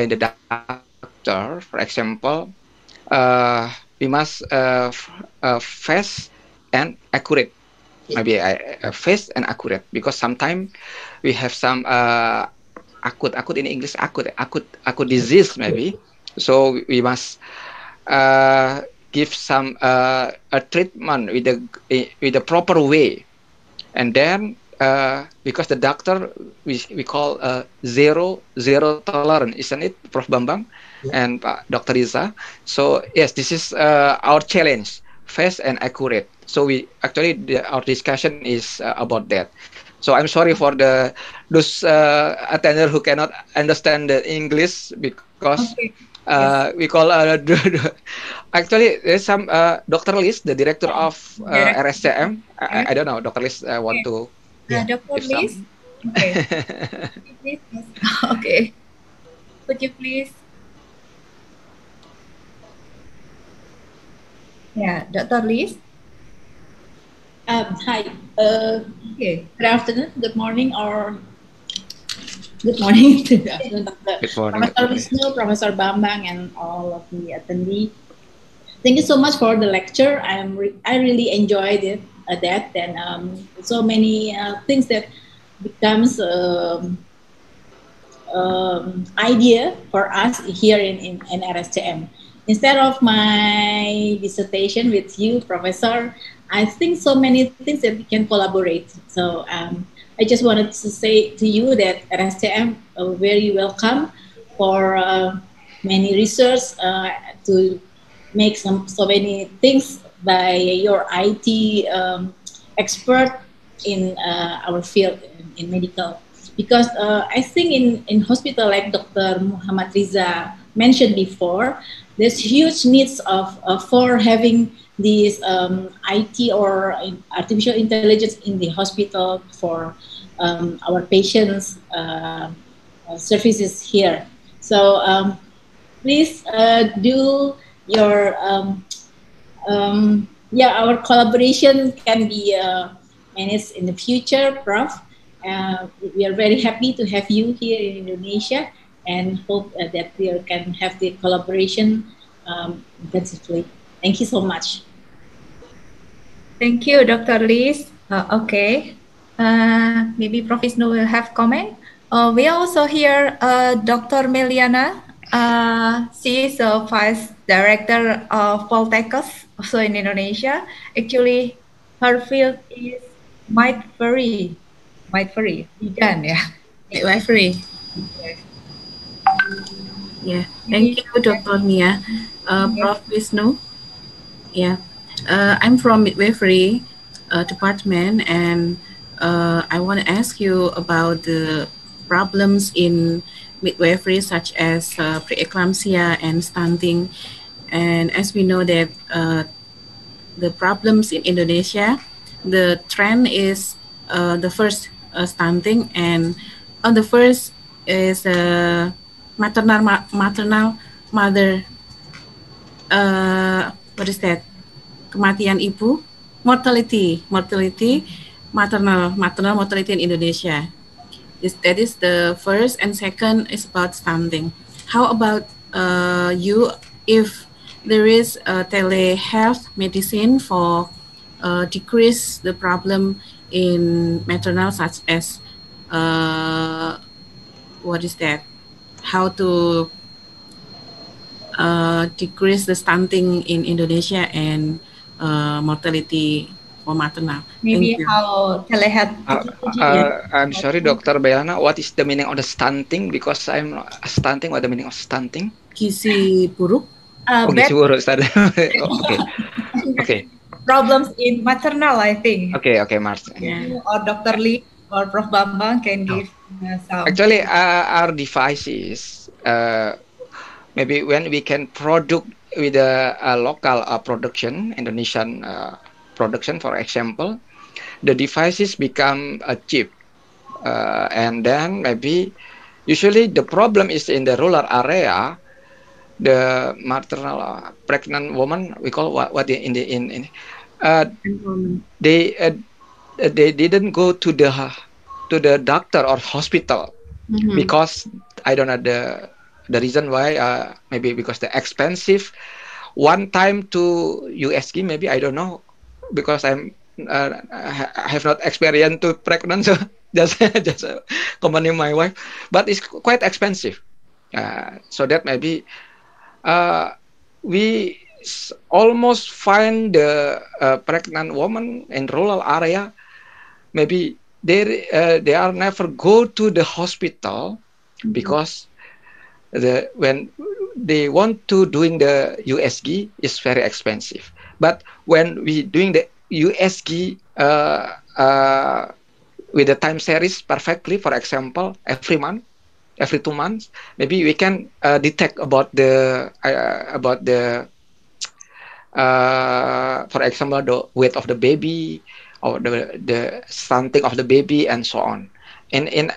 doctor. For example, we must fast and accurate. Maybe fast and accurate because sometimes we have some acute in English acute disease maybe. So we must give some a treatment with the proper way, and then because the doctor we call zero tolerance, isn't it, Prof. Bambang and Dr. Riza? So yes, this is our challenge, fast and accurate. So our discussion is about that. So I'm sorry for those attenders who cannot understand the English because we call actually there's some Dr. Liz, the director of RSCM. I don't know, Dr. Liz want to. Dr. Liz. Okay. Okay. Could you please? Yeah, Dr. Liz. Hi. Okay. Good afternoon, good morning, or good morning. Good afternoon, Professor Wisnu, Professor Bambang, and all of the attendees. Thank you so much for the lecture. I really enjoyed it. That and so many things that becomes idea for us here in RSCM. Instead of my dissertation with you, Professor, I think so many things that we can collaborate. So I just wanted to say to you that RSCM are very welcome for many research to make so many things by your IT expert in our field in medical. Because I think in hospital like Dr. Muhammad Riza mentioned before, there's huge needs for having these IT or artificial intelligence in the hospital for our patients' services here. So please do your our collaboration can be managed in the future, Prof. We are very happy to have you here in Indonesia and hope that we can have the collaboration intensively. Thank you so much. Thank you, Dr. Liz. Okay, maybe Prof. Wisnu will have comment. We also hear Dr. Meliana. She is a Vice Director of Poltekkes, also in Indonesia. Actually, her field is midwifery. Bidan, ya. Midwifery. Yeah, thank you, Dr. Nia. Prof. Wisnu. Yeah, I'm from midwifery department, and I want to ask you about the problems in midwifery, such as preeclampsia and stunting. And as we know that the problems in Indonesia, the trend is the first stunting, and on the first is maternal mother. What is that? Kematian ibu, mortality, maternal mortality in Indonesia. That is the first, and second is about stunting. How about you? If there is telehealth medicine for decrease the problem in maternal, such as what is that? How to decrease the stunting in Indonesia and mortality for maternal. Maybe how telehealth. I'm sorry, Dr. Bayana. What is the meaning of the stunting? Because I'm stunting. What the meaning of stunting? Gizi buruk. Gizi buruk. Okay. Okay. Problems in maternal, I think. Okay, Mars. Yeah. Or Dr. Lee or Prof. Bambang can give some. Actually, our devices, maybe when we can produce with a local production, Indonesian production, for example, the devices become cheap. And then maybe, usually the problem is in the rural area, the maternal pregnant woman, we call what they didn't go to the doctor or hospital because I don't know the reason why. Maybe because they're expensive. One time to USG, maybe, I don't know, because I have not experience to pregnant, so just accompany my wife. But it's quite expensive. So that maybe we almost find the pregnant woman in rural area. Maybe they are never go to the hospital because when they want to doing the USG is very expensive. But when we doing the USG with the time series perfectly, for example, every 2 months, maybe we can detect about the for example, the weight of the baby or the stunting of the baby and so on. In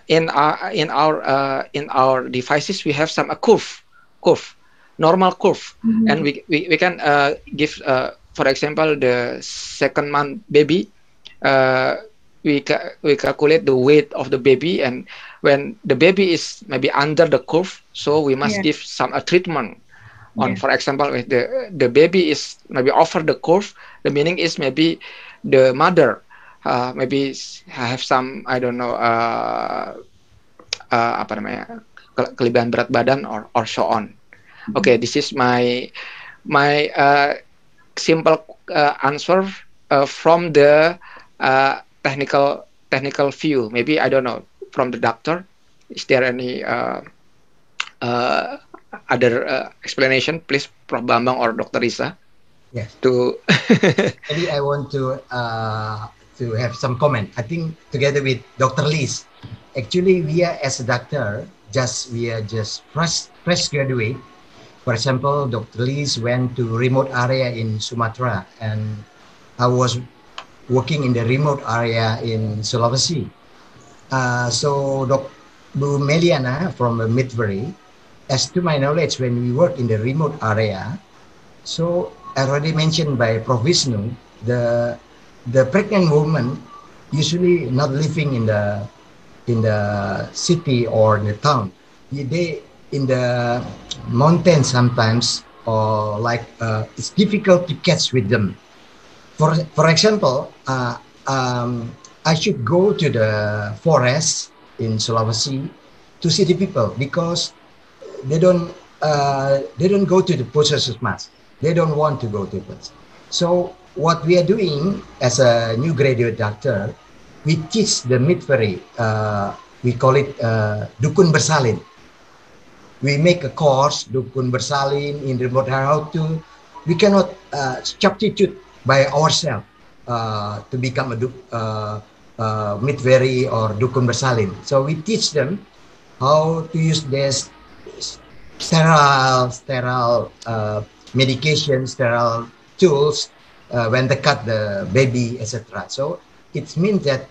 our devices, we have some normal curve, and we can give for example the 2nd month baby. We calculate the weight of the baby, and when the baby is maybe under the curve, so we must give some treatment on. For example, if the baby is maybe over the curve, the meaning is maybe the mother maybe have some, I don't know, apa namanya, kelebihan berat badan or so on. Okay, this is my simple answer from the technical view. Maybe, I don't know, from the doctor, is there any other explanation? Please, Prof. Bambang or Dr. Risa. Yes. To maybe I want to have some comment. I think together with Dr. Liz, actually we are as a doctor, we are just fresh graduate, For example, Dr. Liz went to remote area in Sumatra, and I was working in the remote area in Sulawesi. So Bu Meliana from Midbury, as to my knowledge, when we work in the remote area, so already mentioned by Prof. Wisnu, the pregnant woman usually not living in the city or in the town. They in the mountains sometimes, or like it's difficult to catch with them. For example, I should go to the forest in Sulawesi to see the people, because they don't go to the puskesmas. They don't want to go to it. So what we are doing as a new graduate doctor, we teach the midwifery. We call it Dukun Bersalin. We make a course, Dukun Bersalin, in remote area, how to. We cannot substitute by ourselves to become a midwifery or Dukun Bersalin. So we teach them how to use this sterile medication, sterile tools when they cut the baby, etc. So it means that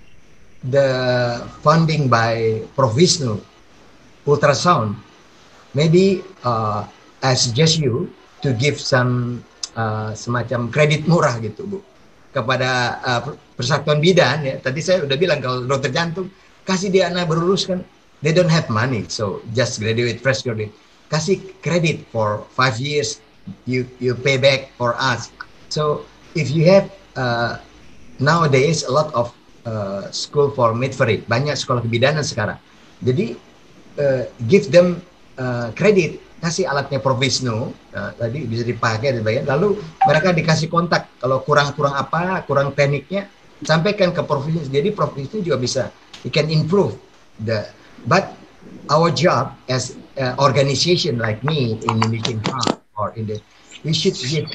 the funding by Prof. Wisnu, ultrasound, maybe I suggest you to give some semacam kredit murah gitu, Bu, kepada Persatuan Bidan. Ya. Tadi saya udah bilang kalau dokter jantung, kasih dia anak berlulus kan, they don't have money, so just graduate, fresh graduate, kasih credit for 5 years, you pay back for us. So if you have nowadays a lot of school for midwifery, banyak sekolah kebidanan sekarang. Jadi give them credit, kasih alatnya Prof. Wisnu, tadi bisa dipakai, dibayar. Lalu mereka dikasih kontak kalau kurang apa, kurang tekniknya, sampaikan ke Prof. Wisnu. Jadi Prof. Wisnu juga bisa, he can improve but our job as organization like me in Indonesian Heart or in the, we should give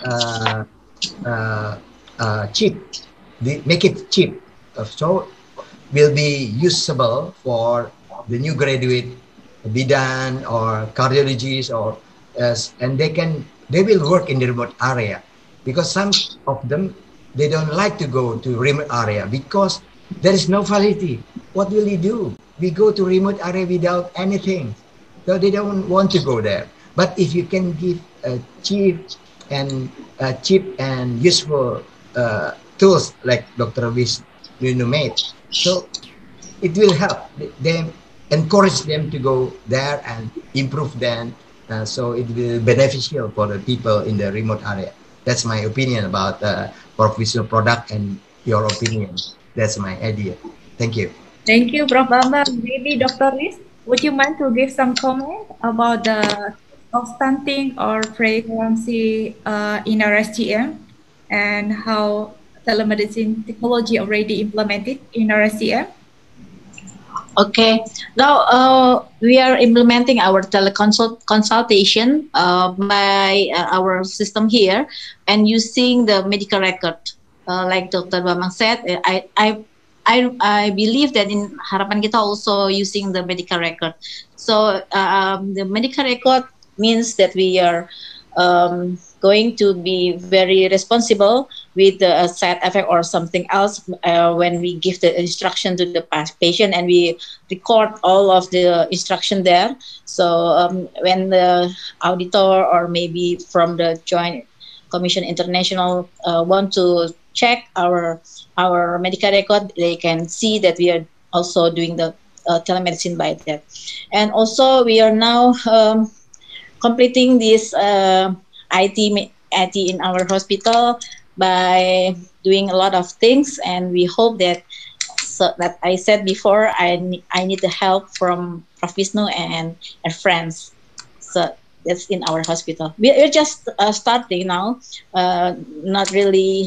cheap, make it cheap, so will be usable for the new graduate bidan or cardiologists, or and they will work in the remote area, because some of them, they don't like to go to remote area because there is no facility. What will you do? We go to remote area without anything, so they don't want to go there. But if you can give cheap and useful tools like Dr. Wisnu made, so it will help them, encourage them to go there and improve them. So it will be beneficial for the people in the remote area. That's my opinion about Prof. Wisnu product and your opinion. That's my idea. Thank you. Thank you, Prof. Bambang. Maybe Dr. Liz, would you mind to give some comment about the stunting or preeclampsia in RSTM and how telemedicine technology already implemented in RSTM? Okay, now we are implementing our teleconsultation by our system here, and using the medical record. Like Dr. Bambang said, I believe that in Harapan Kita also using the medical record. So the medical record means that we are going to be very responsible with the side effect or something else when we give the instruction to the patient, and we record all of the instruction there. So when the auditor or maybe from the Joint Commission International want to check our medical record, they can see that we are also doing the telemedicine by that. And also we are now completing this IT in our hospital by doing a lot of things, and we hope that, so that I said before, I need the help from Prof. Wisnu and friends. So that's in our hospital. We're just starting now, not really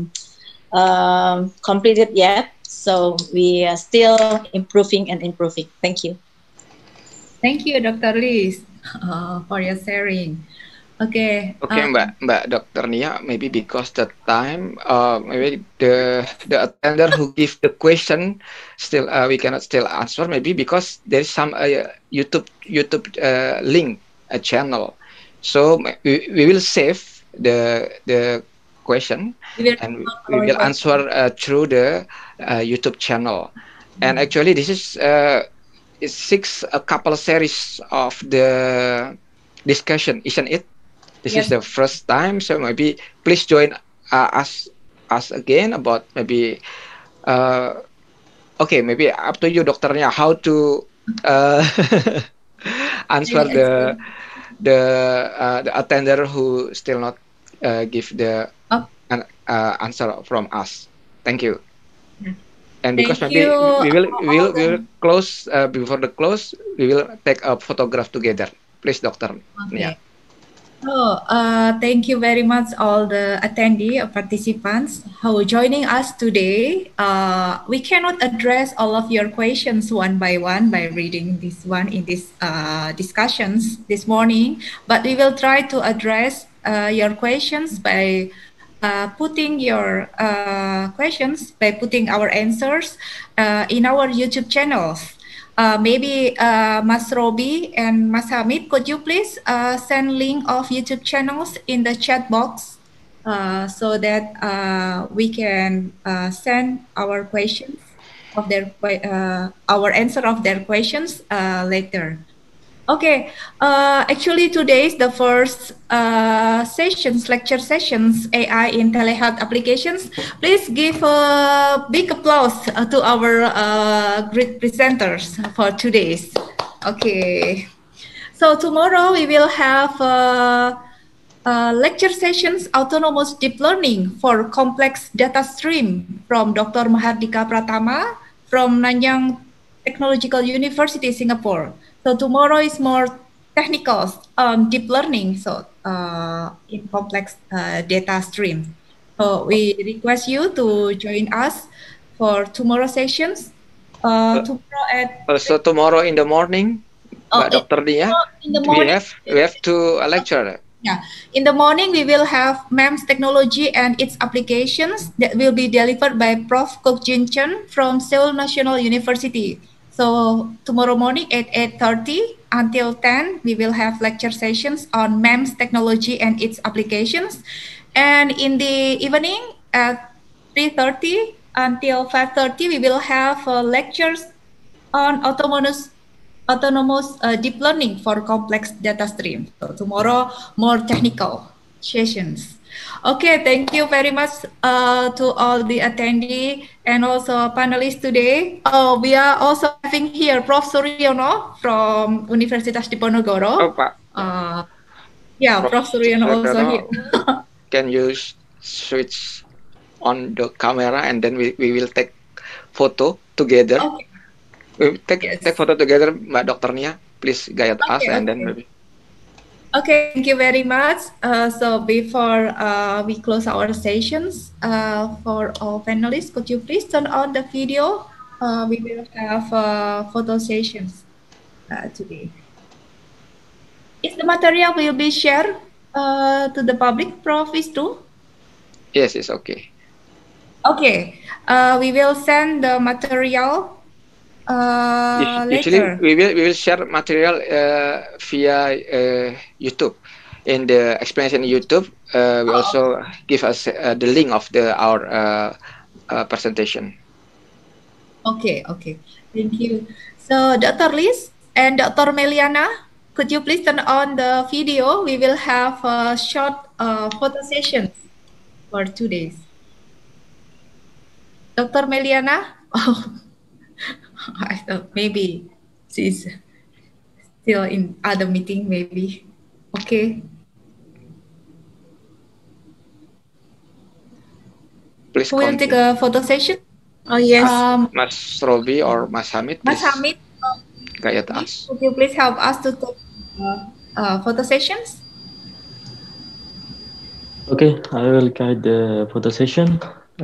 completed yet. So we are still improving and improving. Thank you. Thank you, Dr. Liz, for your sharing. Okay. Okay, Mbak Dr. Nia, maybe because the time, maybe the attender who give the question still we cannot still answer. Maybe because there is some YouTube link, a channel. So we will save the question and we will answer through the YouTube channel. And actually, this is a couple of series of the discussion, isn't it? This is the first time, so maybe please join us again about maybe okay, maybe up to you, dokternya, how to answer the attender who still not give the answer from us. Thank you. And because maybe we will close before the close, we will take a photograph together. Please, Dokter. Okay. So, thank you very much all the attendee participants who are joining us today. We cannot address all of your questions one by one by reading this one in this discussions this morning, but we will try to address your questions by putting your questions, by putting our answers in our YouTube channels. Maybe Mas Robi and Mas Hamid, could you please send link of YouTube channels in the chat box so that we can send our questions of their our answer of their questions later. Okay, actually today is the first lecture sessions, AI in telehealth applications. Please give a big applause to our great presenters for today's. Okay, so tomorrow we will have lecture sessions, Autonomous Deep Learning for Complex Data Stream from Dr. Mahardika Pratama from Nanyang Technological University, Singapore. So tomorrow is more technical deep learning, so in complex data stream. So we request you to join us for tomorrow sessions. Tomorrow in the morning, Dr. Nia, in the morning, we have to lecture. Yeah, in the morning we will have MEMS technology and its applications that will be delivered by Prof. Kok Jin Chen from Seoul National University. So tomorrow morning at 8:30 until 10, we will have lecture sessions on MEMS technology and its applications. And in the evening at 3:30 until 5:30, we will have lectures on autonomous deep learning for complex data stream. So tomorrow, more technical sessions. Okay, thank you very much to all the attendee and also panelists today. We are also having here Prof. Suryono from Universitas Diponegoro. Oh, Pak. Yeah, Prof. Suryono also here. Can you switch on the camera and then we will take photo together? Okay. We take photo together, Mbak Dr. Nia. Please guide us and then maybe. Okay, thank you very much. So before we close our sessions, for all panelists, could you please turn on the video? We will have photo sessions today. Is the material will be shared to the public, Prof. Wisnu? Yes, it's okay. Okay, we will send the material Usually later. we will share material via YouTube. In the explanation YouTube, we also give us the link of our presentation. Okay, thank you. So Dr. Liz and Dr. Meliana, could you please turn on the video? We will have a short photo session for 2 days. Dr. Meliana? I thought maybe she's still in other meeting, maybe. Okay. Please Who will take a photo session? Oh, yes. Mas Robi or Mas Hamid, please. Mas Hamid, guide us. Could you please help us to take photo sessions? Okay, I will guide the photo session.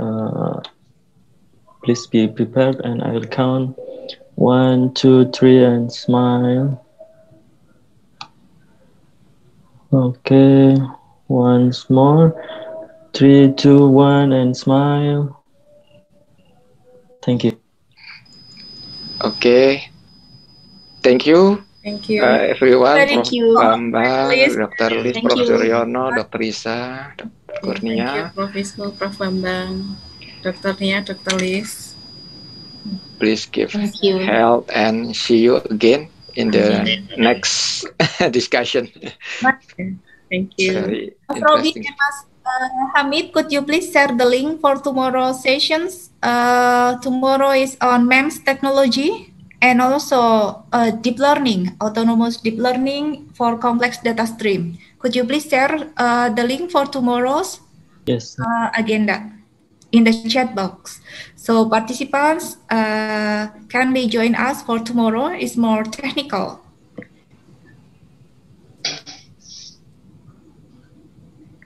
Please be prepared and I will count 1, 2, 3 and smile. Okay, once more. 3, 2, 1 and smile. Thank you. Okay. Thank you. Thank you. Everyone, Thank Prof. you. Bambang, Liz. Dr. Liz, Thank Prof. you. Suryono, Dr. Isa, Dr. Thank you, Kurnia. Prof. Wisnu, Prof. Bambang, Dr. Nia, Dr. Liz. Please give Thank you. health and see you again in the next discussion. Thank you. Very Mas Robi interesting. and Mas Hamid, could you please share the link for tomorrow's sessions? Tomorrow is on MEMS technology and also deep learning, autonomous deep learning for complex data stream. Could you please share the link for tomorrow's Yes. agenda in the chat box? So participants can be join us for tomorrow. Is more technical